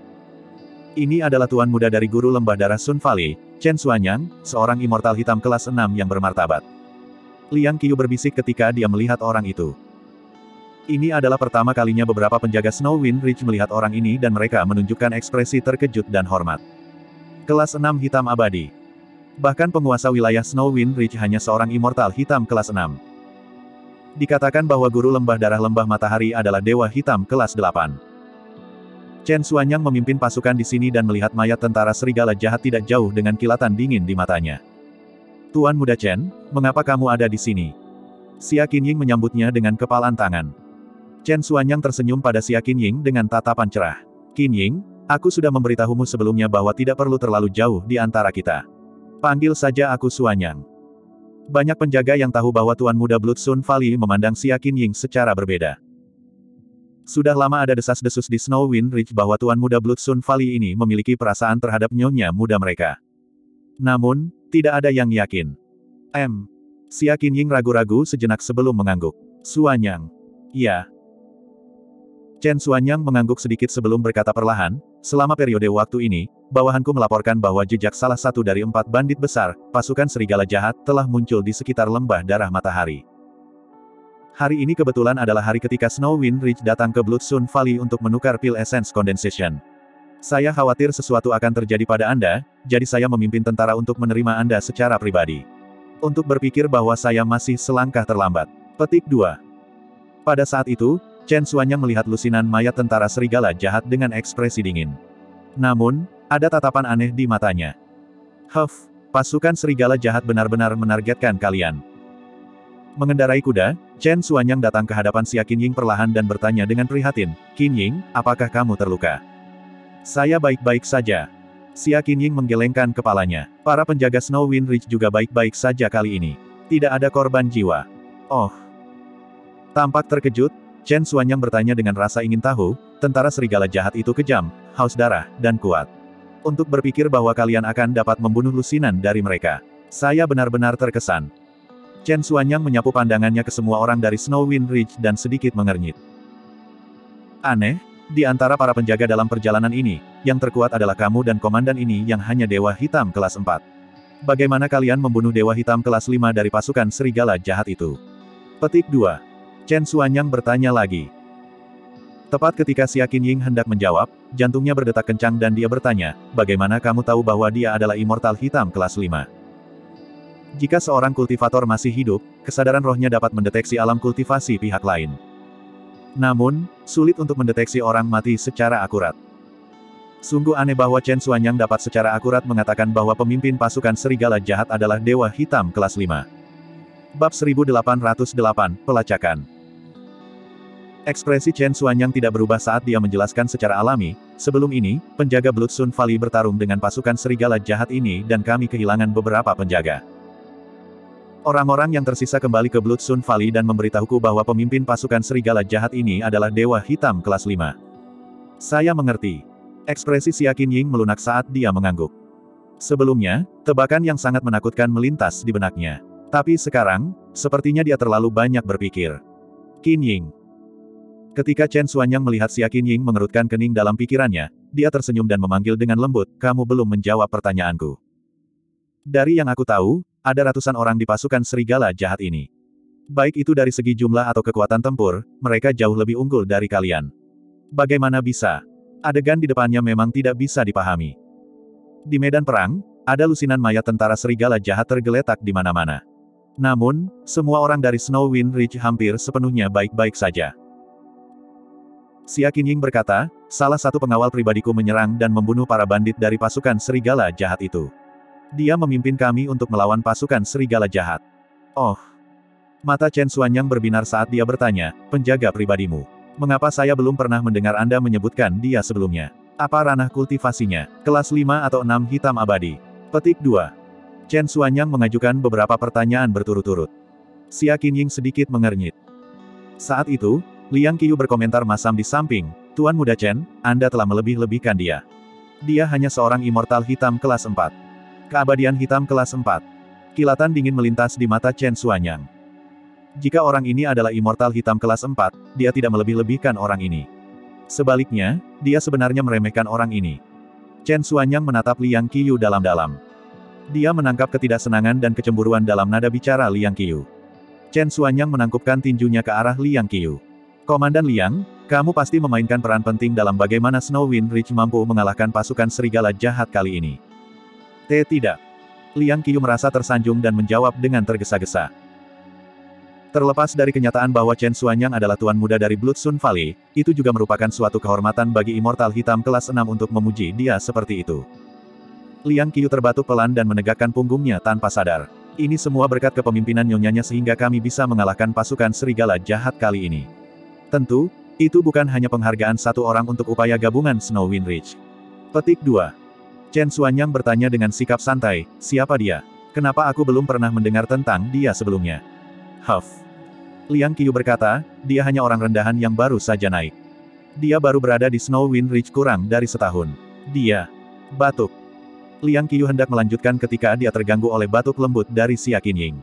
Ini adalah tuan muda dari guru lembah darah Sun Valley, Chen Xuanyang, seorang immortal hitam kelas enam yang bermartabat. Liang Qiyu berbisik ketika dia melihat orang itu. Ini adalah pertama kalinya beberapa penjaga Snow Wind Ridge melihat orang ini dan mereka menunjukkan ekspresi terkejut dan hormat. Kelas enam hitam abadi. Bahkan penguasa wilayah Snow Wind Ridge hanya seorang immortal hitam kelas enam. Dikatakan bahwa guru lembah darah lembah matahari adalah dewa hitam kelas delapan. Chen Xuanyang memimpin pasukan di sini dan melihat mayat tentara serigala jahat tidak jauh dengan kilatan dingin di matanya. Tuan muda Chen, mengapa kamu ada di sini? Xia Qinying menyambutnya dengan kepalan tangan. Chen Xuanyang tersenyum pada Xia Qinying dengan tatapan cerah. Qinying, aku sudah memberitahumu sebelumnya bahwa tidak perlu terlalu jauh di antara kita. Panggil saja aku Xuanyang. Banyak penjaga yang tahu bahwa Tuan Muda Blood Sun Valley memandang Xia Qinying secara berbeda. Sudah lama ada desas-desus di Snow Wind Ridge bahwa Tuan Muda Blood Sun Valley ini memiliki perasaan terhadap nyonya muda mereka. Namun, tidak ada yang yakin. M. Xia Qinying ragu-ragu sejenak sebelum mengangguk. Xuanyang. Ya. Chen Xuanyang mengangguk sedikit sebelum berkata perlahan, selama periode waktu ini, bawahanku melaporkan bahwa jejak salah satu dari empat bandit besar, pasukan serigala jahat, telah muncul di sekitar lembah darah matahari. Hari ini kebetulan adalah hari ketika Snow Wind Ridge datang ke Blood Sun Valley untuk menukar pil Essence Condensation. Saya khawatir sesuatu akan terjadi pada Anda, jadi saya memimpin tentara untuk menerima Anda secara pribadi. Untuk berpikir bahwa saya masih selangkah terlambat. Petik dua. Pada saat itu, Chen Xuanyang melihat lusinan mayat tentara serigala jahat dengan ekspresi dingin. Namun, ada tatapan aneh di matanya. Huff, pasukan serigala jahat benar-benar menargetkan kalian. Mengendarai kuda, Chen Xuanyang datang ke hadapan Xia Qinying perlahan dan bertanya dengan prihatin, Qinying, apakah kamu terluka? Saya baik-baik saja. Xia Qinying menggelengkan kepalanya. Para penjaga Snow Wind Ridge juga baik-baik saja kali ini. Tidak ada korban jiwa. Oh. Tampak terkejut, Chen Xuanyang bertanya dengan rasa ingin tahu, tentara serigala jahat itu kejam, haus darah, dan kuat. Untuk berpikir bahwa kalian akan dapat membunuh lusinan dari mereka. Saya benar-benar terkesan. Chen Xuanyang menyapu pandangannya ke semua orang dari Snow Wind Ridge dan sedikit mengernyit. Aneh, di antara para penjaga dalam perjalanan ini, yang terkuat adalah kamu dan komandan ini yang hanya Dewa Hitam kelas empat. Bagaimana kalian membunuh Dewa Hitam kelas lima dari pasukan serigala jahat itu? Petik dua. Chen Xuanyang bertanya lagi. Tepat ketika Xia Qinying hendak menjawab, jantungnya berdetak kencang dan dia bertanya, bagaimana kamu tahu bahwa dia adalah Immortal Hitam kelas lima? Jika seorang kultivator masih hidup, kesadaran rohnya dapat mendeteksi alam kultivasi pihak lain. Namun, sulit untuk mendeteksi orang mati secara akurat. Sungguh aneh bahwa Chen Xuanyang dapat secara akurat mengatakan bahwa pemimpin pasukan serigala jahat adalah Dewa Hitam kelas lima. Bab seribu delapan ratus delapan, Pelacakan. Ekspresi Chen Xuanyang tidak berubah saat dia menjelaskan secara alami, sebelum ini, penjaga Blood Sun Valley bertarung dengan pasukan serigala jahat ini dan kami kehilangan beberapa penjaga. Orang-orang yang tersisa kembali ke Blood Sun Valley dan memberitahuku bahwa pemimpin pasukan serigala jahat ini adalah Dewa Hitam kelas lima. Saya mengerti. Ekspresi Xia Qinying melunak saat dia mengangguk. Sebelumnya, tebakan yang sangat menakutkan melintas di benaknya. Tapi sekarang, sepertinya dia terlalu banyak berpikir. Qinying. Ketika Chen Xuanyang melihat Xia Qinying mengerutkan kening dalam pikirannya, dia tersenyum dan memanggil dengan lembut, kamu belum menjawab pertanyaanku. Dari yang aku tahu, ada ratusan orang di pasukan serigala jahat ini. Baik itu dari segi jumlah atau kekuatan tempur, mereka jauh lebih unggul dari kalian. Bagaimana bisa? Adegan di depannya memang tidak bisa dipahami. Di medan perang, ada lusinan mayat tentara serigala jahat tergeletak di mana-mana. Namun, semua orang dari Snow Wind Ridge hampir sepenuhnya baik-baik saja. Xia Qinying berkata, salah satu pengawal pribadiku menyerang dan membunuh para bandit dari pasukan serigala jahat itu. Dia memimpin kami untuk melawan pasukan serigala jahat. Oh. Mata Chen Xuanyang berbinar saat dia bertanya, penjaga pribadimu. Mengapa saya belum pernah mendengar Anda menyebutkan dia sebelumnya? Apa ranah kultivasinya? Kelas lima atau enam hitam abadi? Petik dua. Chen Xuanyang mengajukan beberapa pertanyaan berturut-turut. Xia Qinying sedikit mengernyit. Saat itu, Liang Qiyu berkomentar masam di samping, Tuan Muda Chen, Anda telah melebih-lebihkan dia. Dia hanya seorang immortal hitam kelas empat. Keabadian hitam kelas empat. Kilatan dingin melintas di mata Chen Xuanyang. Jika orang ini adalah immortal hitam kelas empat, dia tidak melebih-lebihkan orang ini. Sebaliknya, dia sebenarnya meremehkan orang ini. Chen Xuanyang menatap Liang Qiyu dalam-dalam. Dia menangkap ketidaksenangan dan kecemburuan dalam nada bicara Liang Qiyu. Chen Xuanyang menangkupkan tinjunya ke arah Liang Qiyu. Komandan Liang, kamu pasti memainkan peran penting dalam bagaimana Snow Wind Ridge mampu mengalahkan pasukan serigala jahat kali ini. T. Tidak. Liang Qiyu merasa tersanjung dan menjawab dengan tergesa-gesa. Terlepas dari kenyataan bahwa Chen Xuanyang adalah tuan muda dari Blood Sun Valley, itu juga merupakan suatu kehormatan bagi Immortal Hitam kelas enam untuk memuji dia seperti itu. Liang Qiyu terbatuk pelan dan menegakkan punggungnya tanpa sadar. Ini semua berkat kepemimpinan nyonyanya sehingga kami bisa mengalahkan pasukan serigala jahat kali ini. Tentu, itu bukan hanya penghargaan satu orang untuk upaya gabungan Snow Wind Ridge. Petik dua. Chen Xuanyang bertanya dengan sikap santai, siapa dia? Kenapa aku belum pernah mendengar tentang dia sebelumnya? Huff. Liang Qiyu berkata, dia hanya orang rendahan yang baru saja naik. Dia baru berada di Snow Wind Ridge kurang dari setahun. Dia batuk. Liang Qiyu hendak melanjutkan ketika dia terganggu oleh batuk lembut dari Xia Qinying.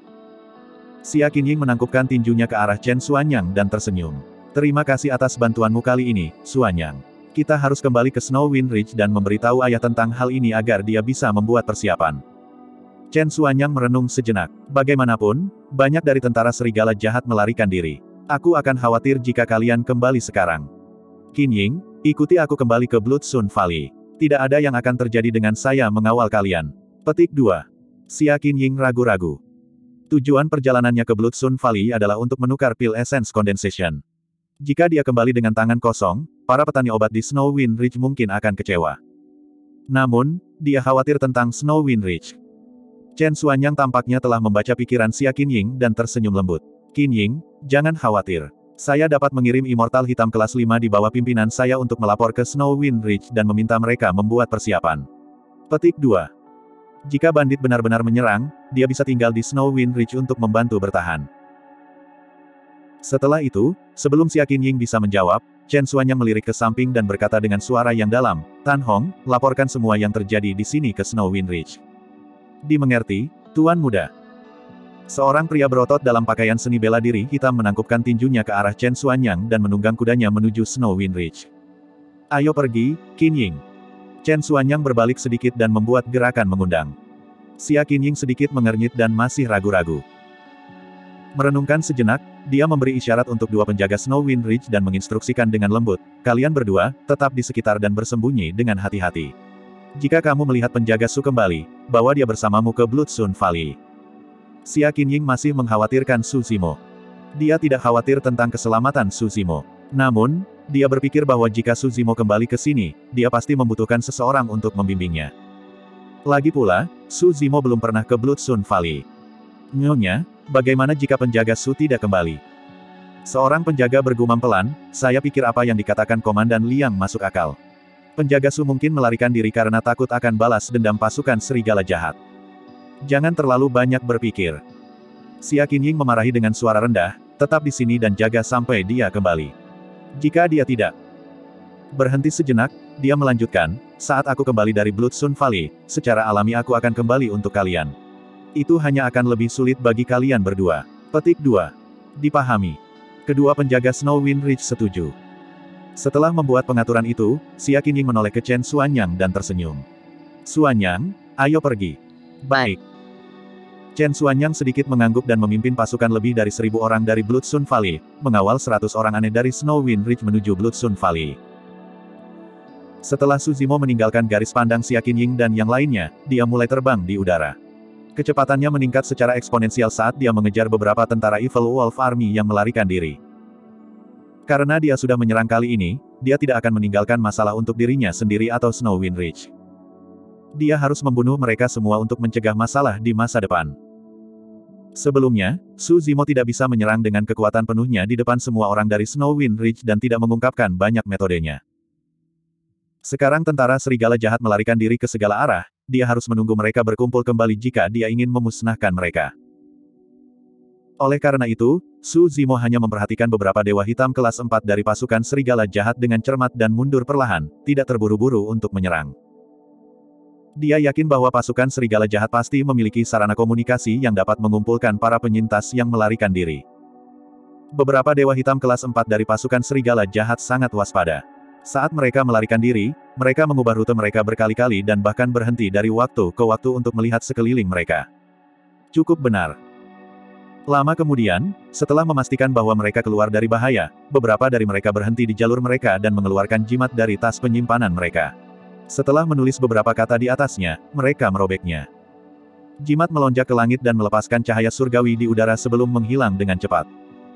Xia Qinying menangkupkan tinjunya ke arah Chen Xuanyang dan tersenyum. Terima kasih atas bantuanmu kali ini, Xuanyang. Kita harus kembali ke Snow Wind Ridge dan memberitahu ayah tentang hal ini agar dia bisa membuat persiapan. Chen Xuanyang merenung sejenak. Bagaimanapun, banyak dari tentara serigala jahat melarikan diri. Aku akan khawatir jika kalian kembali sekarang. Qinying, ikuti aku kembali ke Blood Sun Valley. Tidak ada yang akan terjadi dengan saya mengawal kalian. Petik dua. Xia Qinying ragu-ragu. Tujuan perjalanannya ke Blood Sun Valley adalah untuk menukar pil Essence Condensation. Jika dia kembali dengan tangan kosong, para petani obat di Snow Wind Ridge mungkin akan kecewa. Namun, dia khawatir tentang Snow Wind Ridge. Chen Xuanyang tampaknya telah membaca pikiran Xia Qinying dan tersenyum lembut. Qinying, jangan khawatir. Saya dapat mengirim Immortal Hitam kelas lima di bawah pimpinan saya untuk melapor ke Snow Wind Ridge dan meminta mereka membuat persiapan. Petik dua. Jika bandit benar-benar menyerang, dia bisa tinggal di Snowwind Ridge untuk membantu bertahan. Setelah itu, sebelum Xia Qinying bisa menjawab, Chen Xuanyang melirik ke samping dan berkata dengan suara yang dalam, "Tan Hong, laporkan semua yang terjadi di sini ke Snowwind Ridge." "Dimengerti, Tuan Muda." Seorang pria berotot dalam pakaian seni bela diri hitam menangkupkan tinjunya ke arah Chen Xuanyang dan menunggang kudanya menuju Snowwind Ridge. "Ayo pergi, Qinying." Chen Xuanyang berbalik sedikit dan membuat gerakan mengundang. Xia Qinying sedikit mengernyit dan masih ragu-ragu. Merenungkan sejenak, dia memberi isyarat untuk dua penjaga Snowwind Ridge dan menginstruksikan dengan lembut, "Kalian berdua, tetap di sekitar dan bersembunyi dengan hati-hati. Jika kamu melihat penjaga Su kembali, bawa dia bersamamu ke Bloodstone Valley." Xia Qinying masih mengkhawatirkan Su Zimo. Dia tidak khawatir tentang keselamatan Su Zimo. Namun, dia berpikir bahwa jika Su Zimo kembali ke sini, dia pasti membutuhkan seseorang untuk membimbingnya. Lagi pula, Su Zimo belum pernah ke Bloodstone Valley. "Nyonya, bagaimana jika penjaga Su tidak kembali?" Seorang penjaga bergumam pelan, "Saya pikir apa yang dikatakan Komandan Liang masuk akal. Penjaga Su mungkin melarikan diri karena takut akan balas dendam pasukan serigala jahat. Jangan terlalu banyak berpikir." Xia Qinying memarahi dengan suara rendah, "Tetap di sini dan jaga sampai dia kembali. Jika dia tidak..." Berhenti sejenak, dia melanjutkan, "Saat aku kembali dari Bloodstone Valley, secara alami aku akan kembali untuk kalian. Itu hanya akan lebih sulit bagi kalian berdua." Petik dua. Dipahami. Kedua penjaga Snowwind Ridge setuju. Setelah membuat pengaturan itu, Xia Qinying menoleh ke Chen Xuanyang dan tersenyum. "Xuanyang, ayo pergi." "Baik." Chen Xuanyang sedikit mengangguk dan memimpin pasukan lebih dari seribu orang dari Bloodstone Valley, mengawal seratus orang aneh dari Snowwind Ridge menuju Bloodstone Valley. Setelah Su Zimo meninggalkan garis pandang Xia Qinying dan yang lainnya, dia mulai terbang di udara. Kecepatannya meningkat secara eksponensial saat dia mengejar beberapa tentara Evil Wolf Army yang melarikan diri. Karena dia sudah menyerang kali ini, dia tidak akan meninggalkan masalah untuk dirinya sendiri atau Snowwind Ridge. Dia harus membunuh mereka semua untuk mencegah masalah di masa depan. Sebelumnya, Su Zimo tidak bisa menyerang dengan kekuatan penuhnya di depan semua orang dari Snowwind Ridge dan tidak mengungkapkan banyak metodenya. Sekarang tentara serigala jahat melarikan diri ke segala arah, dia harus menunggu mereka berkumpul kembali jika dia ingin memusnahkan mereka. Oleh karena itu, Su Zimo hanya memperhatikan beberapa dewa hitam kelas empat dari pasukan serigala jahat dengan cermat dan mundur perlahan, tidak terburu-buru untuk menyerang. Dia yakin bahwa pasukan serigala jahat pasti memiliki sarana komunikasi yang dapat mengumpulkan para penyintas yang melarikan diri. Beberapa dewa hitam kelas empat dari pasukan serigala jahat sangat waspada. Saat mereka melarikan diri, mereka mengubah rute mereka berkali-kali dan bahkan berhenti dari waktu ke waktu untuk melihat sekeliling mereka. Cukup benar. Lama kemudian, setelah memastikan bahwa mereka keluar dari bahaya, beberapa dari mereka berhenti di jalur mereka dan mengeluarkan jimat dari tas penyimpanan mereka. Setelah menulis beberapa kata di atasnya, mereka merobeknya. Jimat melonjak ke langit dan melepaskan cahaya surgawi di udara sebelum menghilang dengan cepat.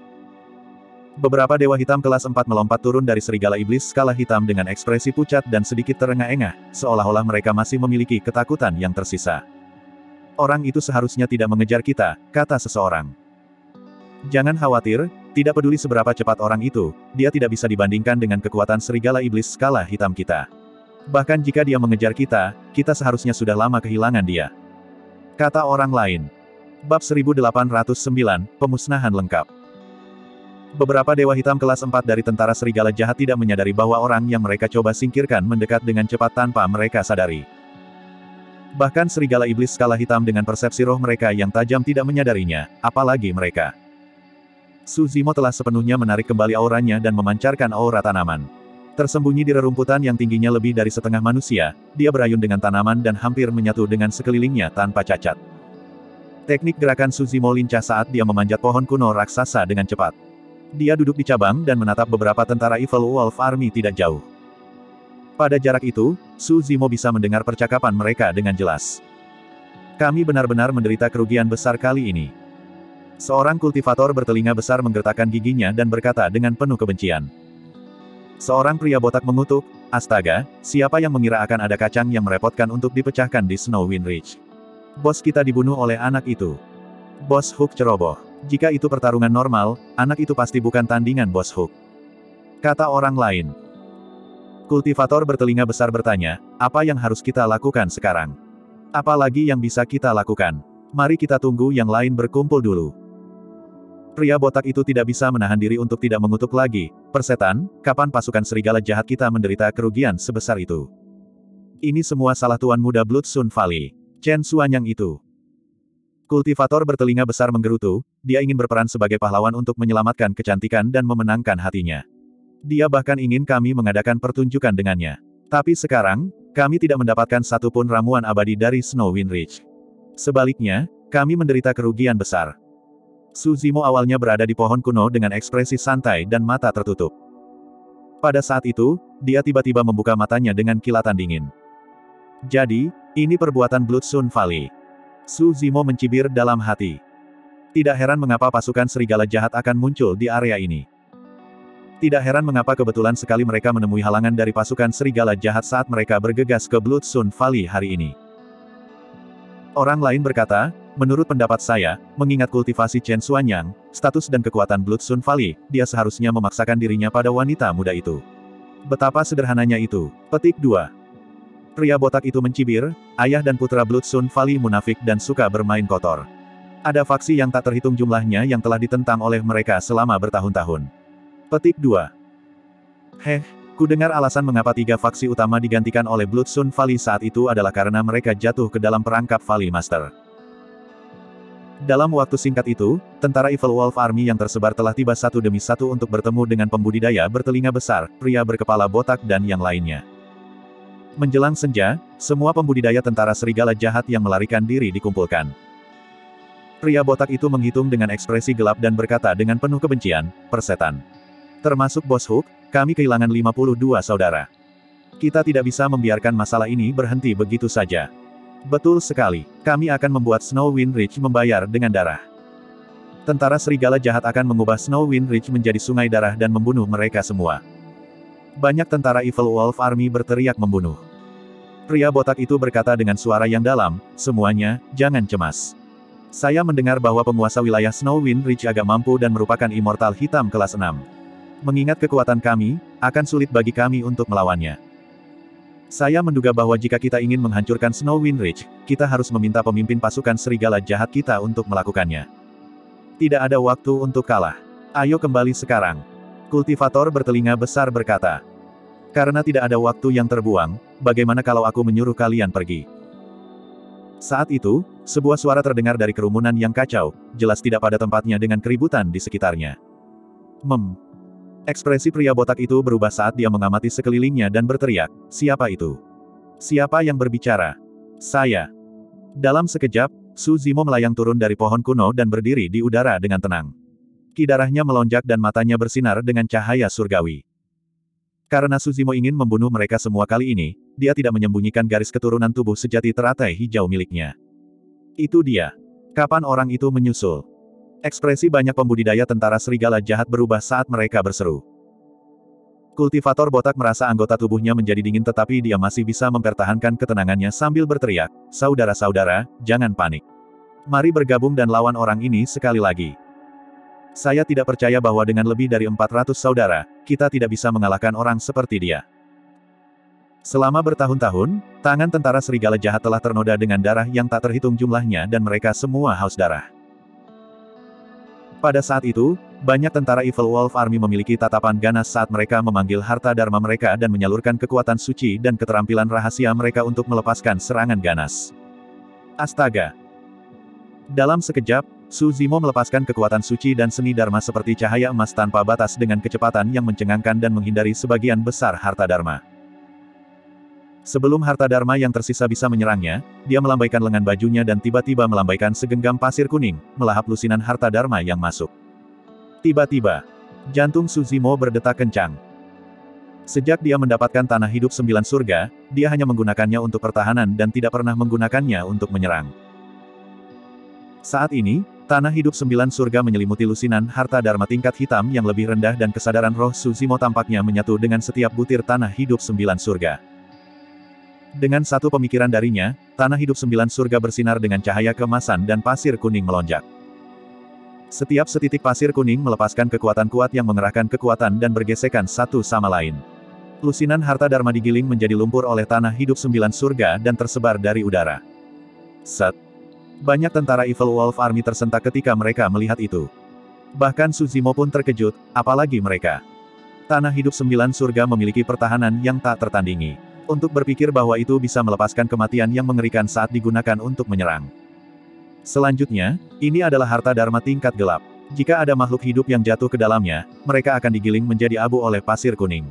Beberapa dewa hitam kelas empat melompat turun dari serigala iblis skala hitam dengan ekspresi pucat dan sedikit terengah-engah, seolah-olah mereka masih memiliki ketakutan yang tersisa. "Orang itu seharusnya tidak mengejar kita," kata seseorang. "Jangan khawatir, tidak peduli seberapa cepat orang itu, dia tidak bisa dibandingkan dengan kekuatan serigala iblis skala hitam kita. Bahkan jika dia mengejar kita, kita seharusnya sudah lama kehilangan dia," kata orang lain. Bab seribu delapan ratus sembilan, Pemusnahan Lengkap. Beberapa dewa hitam kelas empat dari tentara serigala jahat tidak menyadari bahwa orang yang mereka coba singkirkan mendekat dengan cepat tanpa mereka sadari. Bahkan serigala iblis skala hitam dengan persepsi roh mereka yang tajam tidak menyadarinya, apalagi mereka. Su Zimo telah sepenuhnya menarik kembali auranya dan memancarkan aura tanaman. Tersembunyi di rerumputan yang tingginya lebih dari setengah manusia, dia berayun dengan tanaman dan hampir menyatu dengan sekelilingnya tanpa cacat. Teknik gerakan Su Zimo lincah saat dia memanjat pohon kuno raksasa dengan cepat. Dia duduk di cabang dan menatap beberapa tentara Evil Wolf Army tidak jauh. Pada jarak itu, Su Zimo bisa mendengar percakapan mereka dengan jelas. "Kami benar-benar menderita kerugian besar kali ini." Seorang kultivator bertelinga besar menggertakkan giginya dan berkata dengan penuh kebencian. Seorang pria botak mengutuk, "Astaga, siapa yang mengira akan ada kacang yang merepotkan untuk dipecahkan di Snowwind Ridge? Bos kita dibunuh oleh anak itu." Bos Hook ceroboh. "Jika itu pertarungan normal, anak itu pasti bukan tandingan Bos Hook," kata orang lain. Kultivator bertelinga besar bertanya, apa yang harus kita lakukan sekarang? Apalagi yang bisa kita lakukan? Mari kita tunggu yang lain berkumpul dulu. Pria botak itu tidak bisa menahan diri untuk tidak mengutuk lagi. Persetan, kapan pasukan serigala jahat kita menderita kerugian sebesar itu? Ini semua salah tuan muda Blood Sun Valley, Chen Xuanyang itu. Kultivator bertelinga besar menggerutu, dia ingin berperan sebagai pahlawan untuk menyelamatkan kecantikan dan memenangkan hatinya. Dia bahkan ingin kami mengadakan pertunjukan dengannya. Tapi sekarang, kami tidak mendapatkan satupun ramuan abadi dari Snow Wind Ridge. Sebaliknya, kami menderita kerugian besar. Su Zimo awalnya berada di pohon kuno dengan ekspresi santai dan mata tertutup. Pada saat itu, dia tiba-tiba membuka matanya dengan kilatan dingin. Jadi, ini perbuatan Blood Sun Valley. Su Zimo mencibir dalam hati. Tidak heran mengapa pasukan serigala jahat akan muncul di area ini. Tidak heran mengapa kebetulan sekali mereka menemui halangan dari pasukan serigala jahat saat mereka bergegas ke Blood Sun Valley hari ini. Orang lain berkata, menurut pendapat saya, mengingat kultivasi Chen Xuanyang, status dan kekuatan Blood Sun Valley, dia seharusnya memaksakan dirinya pada wanita muda itu. Betapa sederhananya itu. Petik dua. Pria botak itu mencibir, ayah dan putra Blood Sun Valley munafik dan suka bermain kotor. Ada faksi yang tak terhitung jumlahnya yang telah ditentang oleh mereka selama bertahun-tahun. Petik dua. Heh, ku dengar alasan mengapa tiga faksi utama digantikan oleh Blood Sun Valley saat itu adalah karena mereka jatuh ke dalam perangkap Valley Master. Dalam waktu singkat itu, tentara Evil Wolf Army yang tersebar telah tiba satu demi satu untuk bertemu dengan pembudidaya bertelinga besar, pria berkepala botak dan yang lainnya. Menjelang senja, semua pembudidaya tentara serigala jahat yang melarikan diri dikumpulkan. Pria botak itu menghitung dengan ekspresi gelap dan berkata dengan penuh kebencian, persetan. Termasuk Bos Hook, kami kehilangan lima puluh dua saudara. Kita tidak bisa membiarkan masalah ini berhenti begitu saja. Betul sekali, kami akan membuat Snow Wind Ridge membayar dengan darah. Tentara serigala jahat akan mengubah Snow Wind Ridge menjadi sungai darah dan membunuh mereka semua. Banyak tentara Evil Wolf Army berteriak membunuh. Pria botak itu berkata dengan suara yang dalam, semuanya, jangan cemas. Saya mendengar bahwa penguasa wilayah Snow Wind Ridge agak mampu dan merupakan immortal hitam kelas enam. Mengingat kekuatan kami, akan sulit bagi kami untuk melawannya. Saya menduga bahwa jika kita ingin menghancurkan Snow Wind Ridge, kita harus meminta pemimpin pasukan serigala jahat kita untuk melakukannya. Tidak ada waktu untuk kalah. Ayo kembali sekarang. Kultivator bertelinga besar berkata. Karena tidak ada waktu yang terbuang, bagaimana kalau aku menyuruh kalian pergi? Saat itu, sebuah suara terdengar dari kerumunan yang kacau, jelas tidak pada tempatnya dengan keributan di sekitarnya. Mem. Ekspresi pria botak itu berubah saat dia mengamati sekelilingnya dan berteriak, siapa itu? Siapa yang berbicara? Saya. Dalam sekejap, Su Zimo melayang turun dari pohon kuno dan berdiri di udara dengan tenang. Kidarahnya melonjak dan matanya bersinar dengan cahaya surgawi. Karena Su Zimo ingin membunuh mereka semua kali ini, dia tidak menyembunyikan garis keturunan tubuh sejati teratai hijau miliknya. Itu dia. Kapan orang itu menyusul? Ekspresi banyak pembudidaya tentara serigala jahat berubah saat mereka berseru. Kultivator botak merasa anggota tubuhnya menjadi dingin tetapi dia masih bisa mempertahankan ketenangannya sambil berteriak, saudara-saudara, jangan panik. Mari bergabung dan lawan orang ini sekali lagi. Saya tidak percaya bahwa dengan lebih dari empat ratus saudara, kita tidak bisa mengalahkan orang seperti dia. Selama bertahun-tahun, tangan tentara serigala jahat telah ternoda dengan darah yang tak terhitung jumlahnya dan mereka semua haus darah. Pada saat itu, banyak tentara Evil Wolf Army memiliki tatapan ganas saat mereka memanggil harta dharma mereka dan menyalurkan kekuatan suci dan keterampilan rahasia mereka untuk melepaskan serangan ganas. Astaga! Dalam sekejap, Su Zimo melepaskan kekuatan suci dan seni dharma seperti cahaya emas tanpa batas dengan kecepatan yang mencengangkan dan menghindari sebagian besar harta dharma. Sebelum harta dharma yang tersisa bisa menyerangnya, dia melambaikan lengan bajunya dan tiba-tiba melambaikan segenggam pasir kuning, melahap lusinan harta dharma yang masuk. Tiba-tiba, jantung Su Zimo berdetak kencang. Sejak dia mendapatkan tanah hidup sembilan surga, dia hanya menggunakannya untuk pertahanan dan tidak pernah menggunakannya untuk menyerang. Saat ini, tanah hidup sembilan surga menyelimuti lusinan harta dharma tingkat hitam yang lebih rendah dan kesadaran roh Su Zimo tampaknya menyatu dengan setiap butir tanah hidup sembilan surga. Dengan satu pemikiran darinya, tanah hidup sembilan surga bersinar dengan cahaya keemasan dan pasir kuning melonjak. Setiap setitik pasir kuning melepaskan kekuatan kuat yang mengerahkan kekuatan dan bergesekan satu sama lain. Lusinan harta Dharma digiling menjadi lumpur oleh tanah hidup sembilan surga dan tersebar dari udara. Set. Banyak tentara Evil Wolf Army tersentak ketika mereka melihat itu. Bahkan Suzimo pun terkejut, apalagi mereka. Tanah hidup sembilan surga memiliki pertahanan yang tak tertandingi. Untuk berpikir bahwa itu bisa melepaskan kematian yang mengerikan saat digunakan untuk menyerang. Selanjutnya, ini adalah harta Dharma tingkat gelap. Jika ada makhluk hidup yang jatuh ke dalamnya, mereka akan digiling menjadi abu oleh pasir kuning.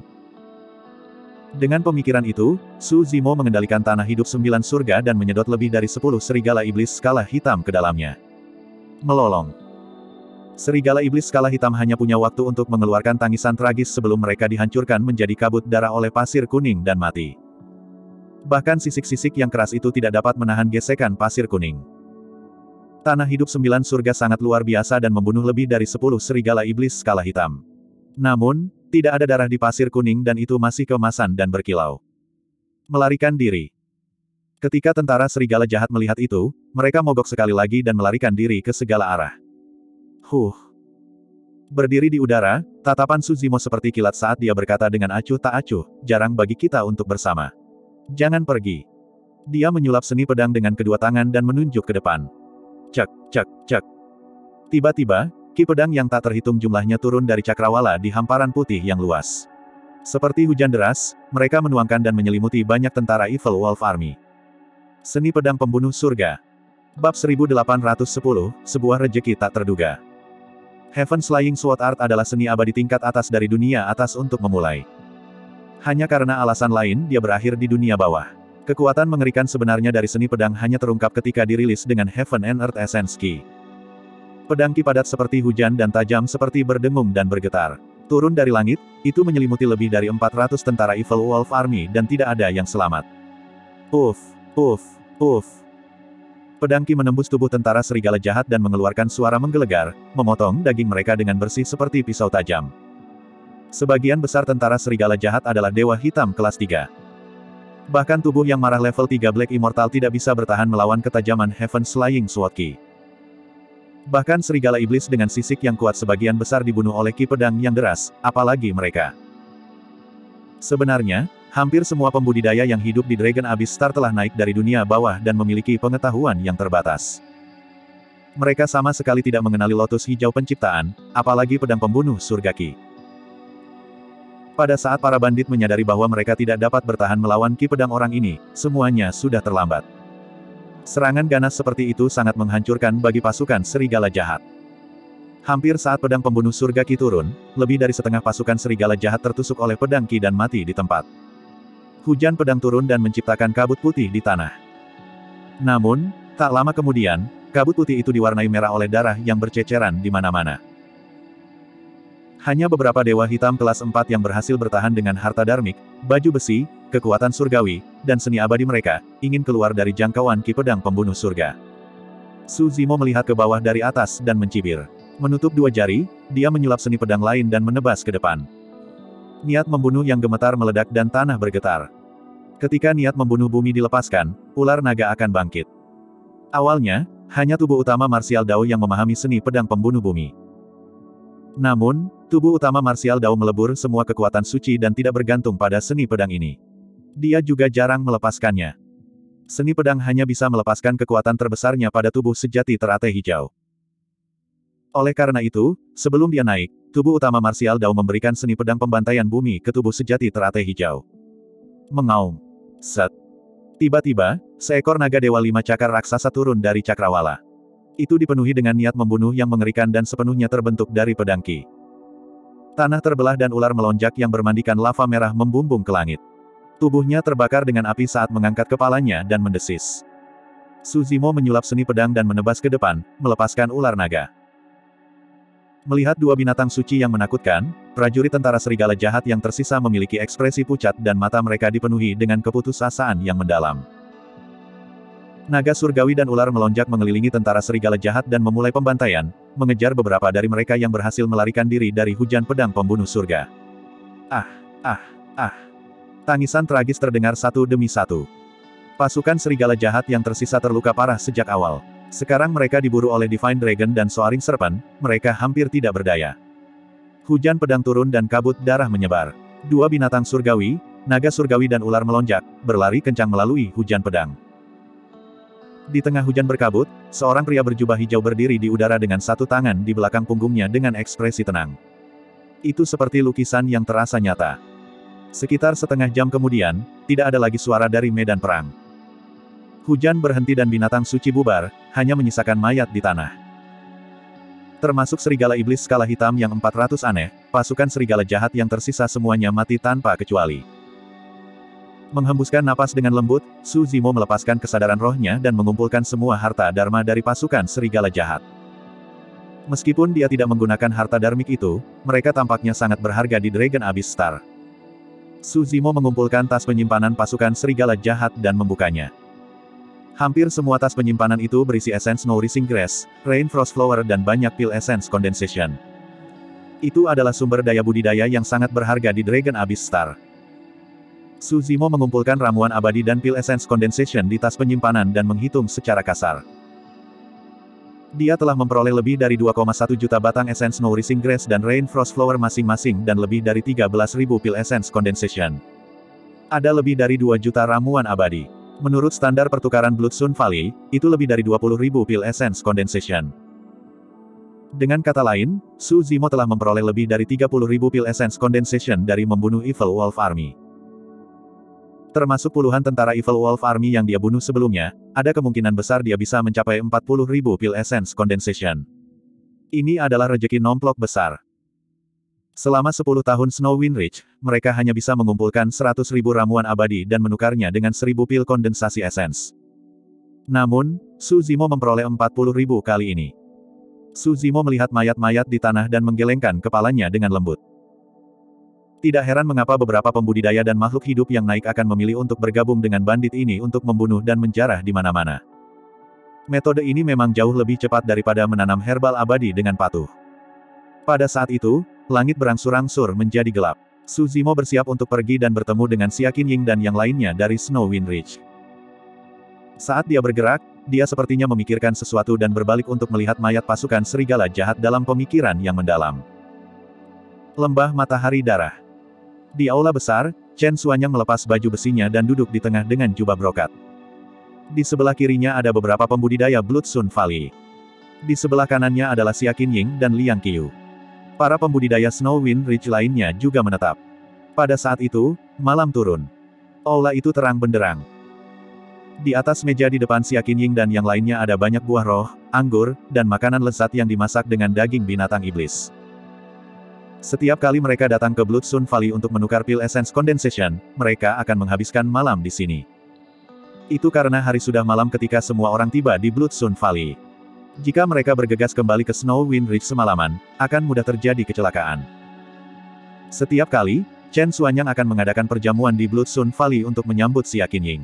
Dengan pemikiran itu, Su Zimo mengendalikan tanah hidup sembilan surga dan menyedot lebih dari sepuluh serigala iblis skala hitam ke dalamnya. Melolong. Serigala iblis skala hitam hanya punya waktu untuk mengeluarkan tangisan tragis sebelum mereka dihancurkan menjadi kabut darah oleh pasir kuning dan mati. Bahkan sisik-sisik yang keras itu tidak dapat menahan gesekan pasir kuning. Tanah hidup sembilan surga sangat luar biasa dan membunuh lebih dari sepuluh serigala iblis skala hitam. Namun, tidak ada darah di pasir kuning dan itu masih keemasan dan berkilau. Melarikan diri. Ketika tentara serigala jahat melihat itu, mereka mogok sekali lagi dan melarikan diri ke segala arah. Huh. Berdiri di udara, tatapan Suzimo seperti kilat saat dia berkata dengan acuh tak acuh, jarang bagi kita untuk bersama. Jangan pergi. Dia menyulap seni pedang dengan kedua tangan dan menunjuk ke depan. Cek, cek, cek. Tiba-tiba, ki pedang yang tak terhitung jumlahnya turun dari cakrawala di hamparan putih yang luas. Seperti hujan deras, mereka menuangkan dan menyelimuti banyak tentara Evil Wolf Army. Seni pedang pembunuh surga. Bab seribu delapan ratus sepuluh, sebuah rejeki tak terduga. Heaven Slaying Sword Art adalah seni abadi tingkat atas dari dunia atas untuk memulai. Hanya karena alasan lain dia berakhir di dunia bawah. Kekuatan mengerikan sebenarnya dari seni pedang hanya terungkap ketika dirilis dengan Heaven and Earth Essence Ki. Pedang ki padat seperti hujan dan tajam seperti berdengung dan bergetar. Turun dari langit, itu menyelimuti lebih dari empat ratus tentara Evil Wolf Army dan tidak ada yang selamat. Uff, uff, uff. Pedang ki menembus tubuh tentara serigala jahat dan mengeluarkan suara menggelegar, memotong daging mereka dengan bersih seperti pisau tajam. Sebagian besar tentara serigala jahat adalah dewa hitam kelas tiga. Bahkan tubuh yang marah level tiga Black Immortal tidak bisa bertahan melawan ketajaman Heaven Slaying Sword Ki. Bahkan serigala iblis dengan sisik yang kuat sebagian besar dibunuh oleh ki pedang yang deras, apalagi mereka. Sebenarnya, hampir semua pembudidaya yang hidup di Dragon Abyss Star telah naik dari dunia bawah dan memiliki pengetahuan yang terbatas. Mereka sama sekali tidak mengenali lotus hijau penciptaan, apalagi pedang pembunuh surga ki. Pada saat para bandit menyadari bahwa mereka tidak dapat bertahan melawan ki pedang orang ini, semuanya sudah terlambat. Serangan ganas seperti itu sangat menghancurkan bagi pasukan serigala jahat. Hampir saat pedang pembunuh surga ki turun, lebih dari setengah pasukan serigala jahat tertusuk oleh pedang ki dan mati di tempat. Hujan pedang turun dan menciptakan kabut putih di tanah. Namun, tak lama kemudian, kabut putih itu diwarnai merah oleh darah yang berceceran di mana-mana. Hanya beberapa dewa hitam kelas empat yang berhasil bertahan dengan harta dharmik, baju besi, kekuatan surgawi, dan seni abadi mereka, ingin keluar dari jangkauan ki pedang pembunuh surga. Su Zimo melihat ke bawah dari atas dan mencibir. Menutup dua jari, dia menyulap seni pedang lain dan menebas ke depan. Niat membunuh yang gemetar meledak dan tanah bergetar. Ketika niat membunuh bumi dilepaskan, ular naga akan bangkit. Awalnya, hanya tubuh utama Martial Dao yang memahami seni pedang pembunuh bumi. Namun, tubuh utama Martial Dao melebur semua kekuatan suci dan tidak bergantung pada seni pedang ini. Dia juga jarang melepaskannya. Seni pedang hanya bisa melepaskan kekuatan terbesarnya pada tubuh sejati teratai hijau. Oleh karena itu, sebelum dia naik, tubuh utama Martial Dao memberikan seni pedang pembantaian bumi ke tubuh sejati teratai hijau. Mengaum. Set. Tiba-tiba, seekor naga dewa lima cakar raksasa turun dari cakrawala. Itu dipenuhi dengan niat membunuh yang mengerikan dan sepenuhnya terbentuk dari pedang ki. Tanah terbelah dan ular melonjak yang bermandikan lava merah membumbung ke langit. Tubuhnya terbakar dengan api saat mengangkat kepalanya dan mendesis. Su Zimo menyulap seni pedang dan menebas ke depan, melepaskan ular naga. Melihat dua binatang suci yang menakutkan, prajurit tentara serigala jahat yang tersisa memiliki ekspresi pucat dan mata mereka dipenuhi dengan keputusasaan yang mendalam. Naga surgawi dan ular melonjak mengelilingi tentara serigala jahat dan memulai pembantaian, mengejar beberapa dari mereka yang berhasil melarikan diri dari hujan pedang pembunuh surga. Ah, ah, ah. Tangisan tragis terdengar satu demi satu. Pasukan serigala jahat yang tersisa terluka parah sejak awal. Sekarang mereka diburu oleh Divine Dragon dan Soaring Serpent, mereka hampir tidak berdaya. Hujan pedang turun dan kabut darah menyebar. Dua binatang surgawi, naga surgawi dan ular melonjak, berlari kencang melalui hujan pedang. Di tengah hujan berkabut, seorang pria berjubah hijau berdiri di udara dengan satu tangan di belakang punggungnya dengan ekspresi tenang. Itu seperti lukisan yang terasa nyata. Sekitar setengah jam kemudian, tidak ada lagi suara dari medan perang. Hujan berhenti dan binatang suci bubar, hanya menyisakan mayat di tanah. Termasuk serigala iblis skala hitam yang empat ratus aneh, pasukan serigala jahat yang tersisa semuanya mati tanpa kecuali. Menghembuskan napas dengan lembut, Su Zimo melepaskan kesadaran rohnya dan mengumpulkan semua harta dharma dari pasukan serigala jahat. Meskipun dia tidak menggunakan harta dharmik itu, mereka tampaknya sangat berharga di Dragon Abyss Star. Su Zimo mengumpulkan tas penyimpanan pasukan serigala jahat dan membukanya. Hampir semua tas penyimpanan itu berisi essence Nourishing Grass, Rain Frost Flower dan banyak pil essence Condensation. Itu adalah sumber daya budidaya yang sangat berharga di Dragon Abyss Star. Su Zimo mengumpulkan ramuan abadi dan pil essence Condensation di tas penyimpanan dan menghitung secara kasar. Dia telah memperoleh lebih dari dua koma satu juta batang essence Nourishing Grass dan Rain Frost Flower masing-masing dan lebih dari tiga belas ribu pil essence Condensation. Ada lebih dari dua juta ramuan abadi. Menurut standar pertukaran Bloodstone Valley, itu lebih dari dua puluh ribu pil essence Condensation. Dengan kata lain, Su Zimo telah memperoleh lebih dari tiga puluh ribu pil essence Condensation dari membunuh Evil Wolf Army. Termasuk puluhan tentara Evil Wolf Army yang dia bunuh sebelumnya, ada kemungkinan besar dia bisa mencapai empat puluh ribu pil essence Condensation. Ini adalah rejeki nomplok besar. Selama sepuluh tahun Snowwind Ridge, mereka hanya bisa mengumpulkan seratus ribu ramuan abadi dan menukarnya dengan seribu pil kondensasi essence. Namun, Su Zimo memperoleh empat puluh ribu kali ini. Su Zimo melihat mayat-mayat di tanah dan menggelengkan kepalanya dengan lembut. Tidak heran mengapa beberapa pembudidaya dan makhluk hidup yang naik akan memilih untuk bergabung dengan bandit ini untuk membunuh dan menjarah di mana-mana. Metode ini memang jauh lebih cepat daripada menanam herbal abadi dengan patuh. Pada saat itu, langit berangsur-angsur menjadi gelap. Su Zimo bersiap untuk pergi dan bertemu dengan Xia Qinying dan yang lainnya dari Snowwind Ridge. Saat dia bergerak, dia sepertinya memikirkan sesuatu dan berbalik untuk melihat mayat pasukan serigala jahat dalam pemikiran yang mendalam. Lembah Matahari Darah. Di aula besar, Chen Xuanyang melepas baju besinya dan duduk di tengah dengan jubah brokat. Di sebelah kirinya ada beberapa pembudidaya Bloodstone Valley. Di sebelah kanannya adalah Xia Qinying dan Liang Qiyu. Para pembudidaya Snowwind Ridge lainnya juga menetap. Pada saat itu, malam turun. Aula itu terang benderang. Di atas meja di depan Xia Qinying dan yang lainnya ada banyak buah roh, anggur, dan makanan lezat yang dimasak dengan daging binatang iblis. Setiap kali mereka datang ke Bloodstone Valley untuk menukar pil essence Condensation, mereka akan menghabiskan malam di sini. Itu karena hari sudah malam ketika semua orang tiba di Bloodstone Valley. Jika mereka bergegas kembali ke Snowwind Ridge semalaman, akan mudah terjadi kecelakaan. Setiap kali, Chen Xuanyang akan mengadakan perjamuan di Bloodstone Valley untuk menyambut Xia Qinying.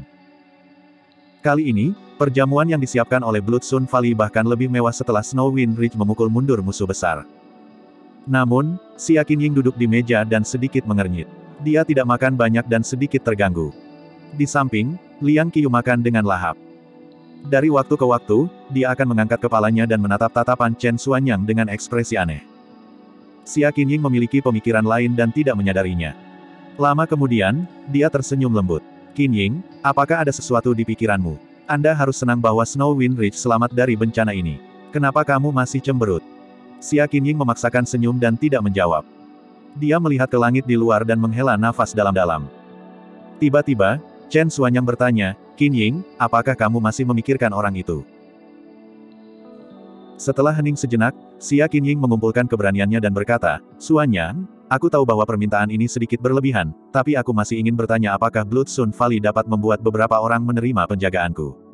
Kali ini, perjamuan yang disiapkan oleh Bloodstone Valley bahkan lebih mewah setelah Snowwind Ridge memukul mundur musuh besar. Namun, Xia Qinying duduk di meja dan sedikit mengernyit. Dia tidak makan banyak dan sedikit terganggu. Di samping, Liang Qiyu makan dengan lahap. Dari waktu ke waktu, dia akan mengangkat kepalanya dan menatap tatapan Chen Xuanyang dengan ekspresi aneh. Xia Qinying memiliki pemikiran lain dan tidak menyadarinya. Lama kemudian, dia tersenyum lembut. Qinying, apakah ada sesuatu di pikiranmu? Anda harus senang bahwa Snowwind Ridge selamat dari bencana ini. Kenapa kamu masih cemberut? Xia Qinying memaksakan senyum dan tidak menjawab. Dia melihat ke langit di luar dan menghela nafas dalam-dalam. Tiba-tiba, Chen Xuanyang bertanya, Qinying, apakah kamu masih memikirkan orang itu? Setelah hening sejenak, Xia Qinying mengumpulkan keberaniannya dan berkata, Xuanyang, aku tahu bahwa permintaan ini sedikit berlebihan, tapi aku masih ingin bertanya apakah Bloodstone Valley dapat membuat beberapa orang menerima penjagaanku.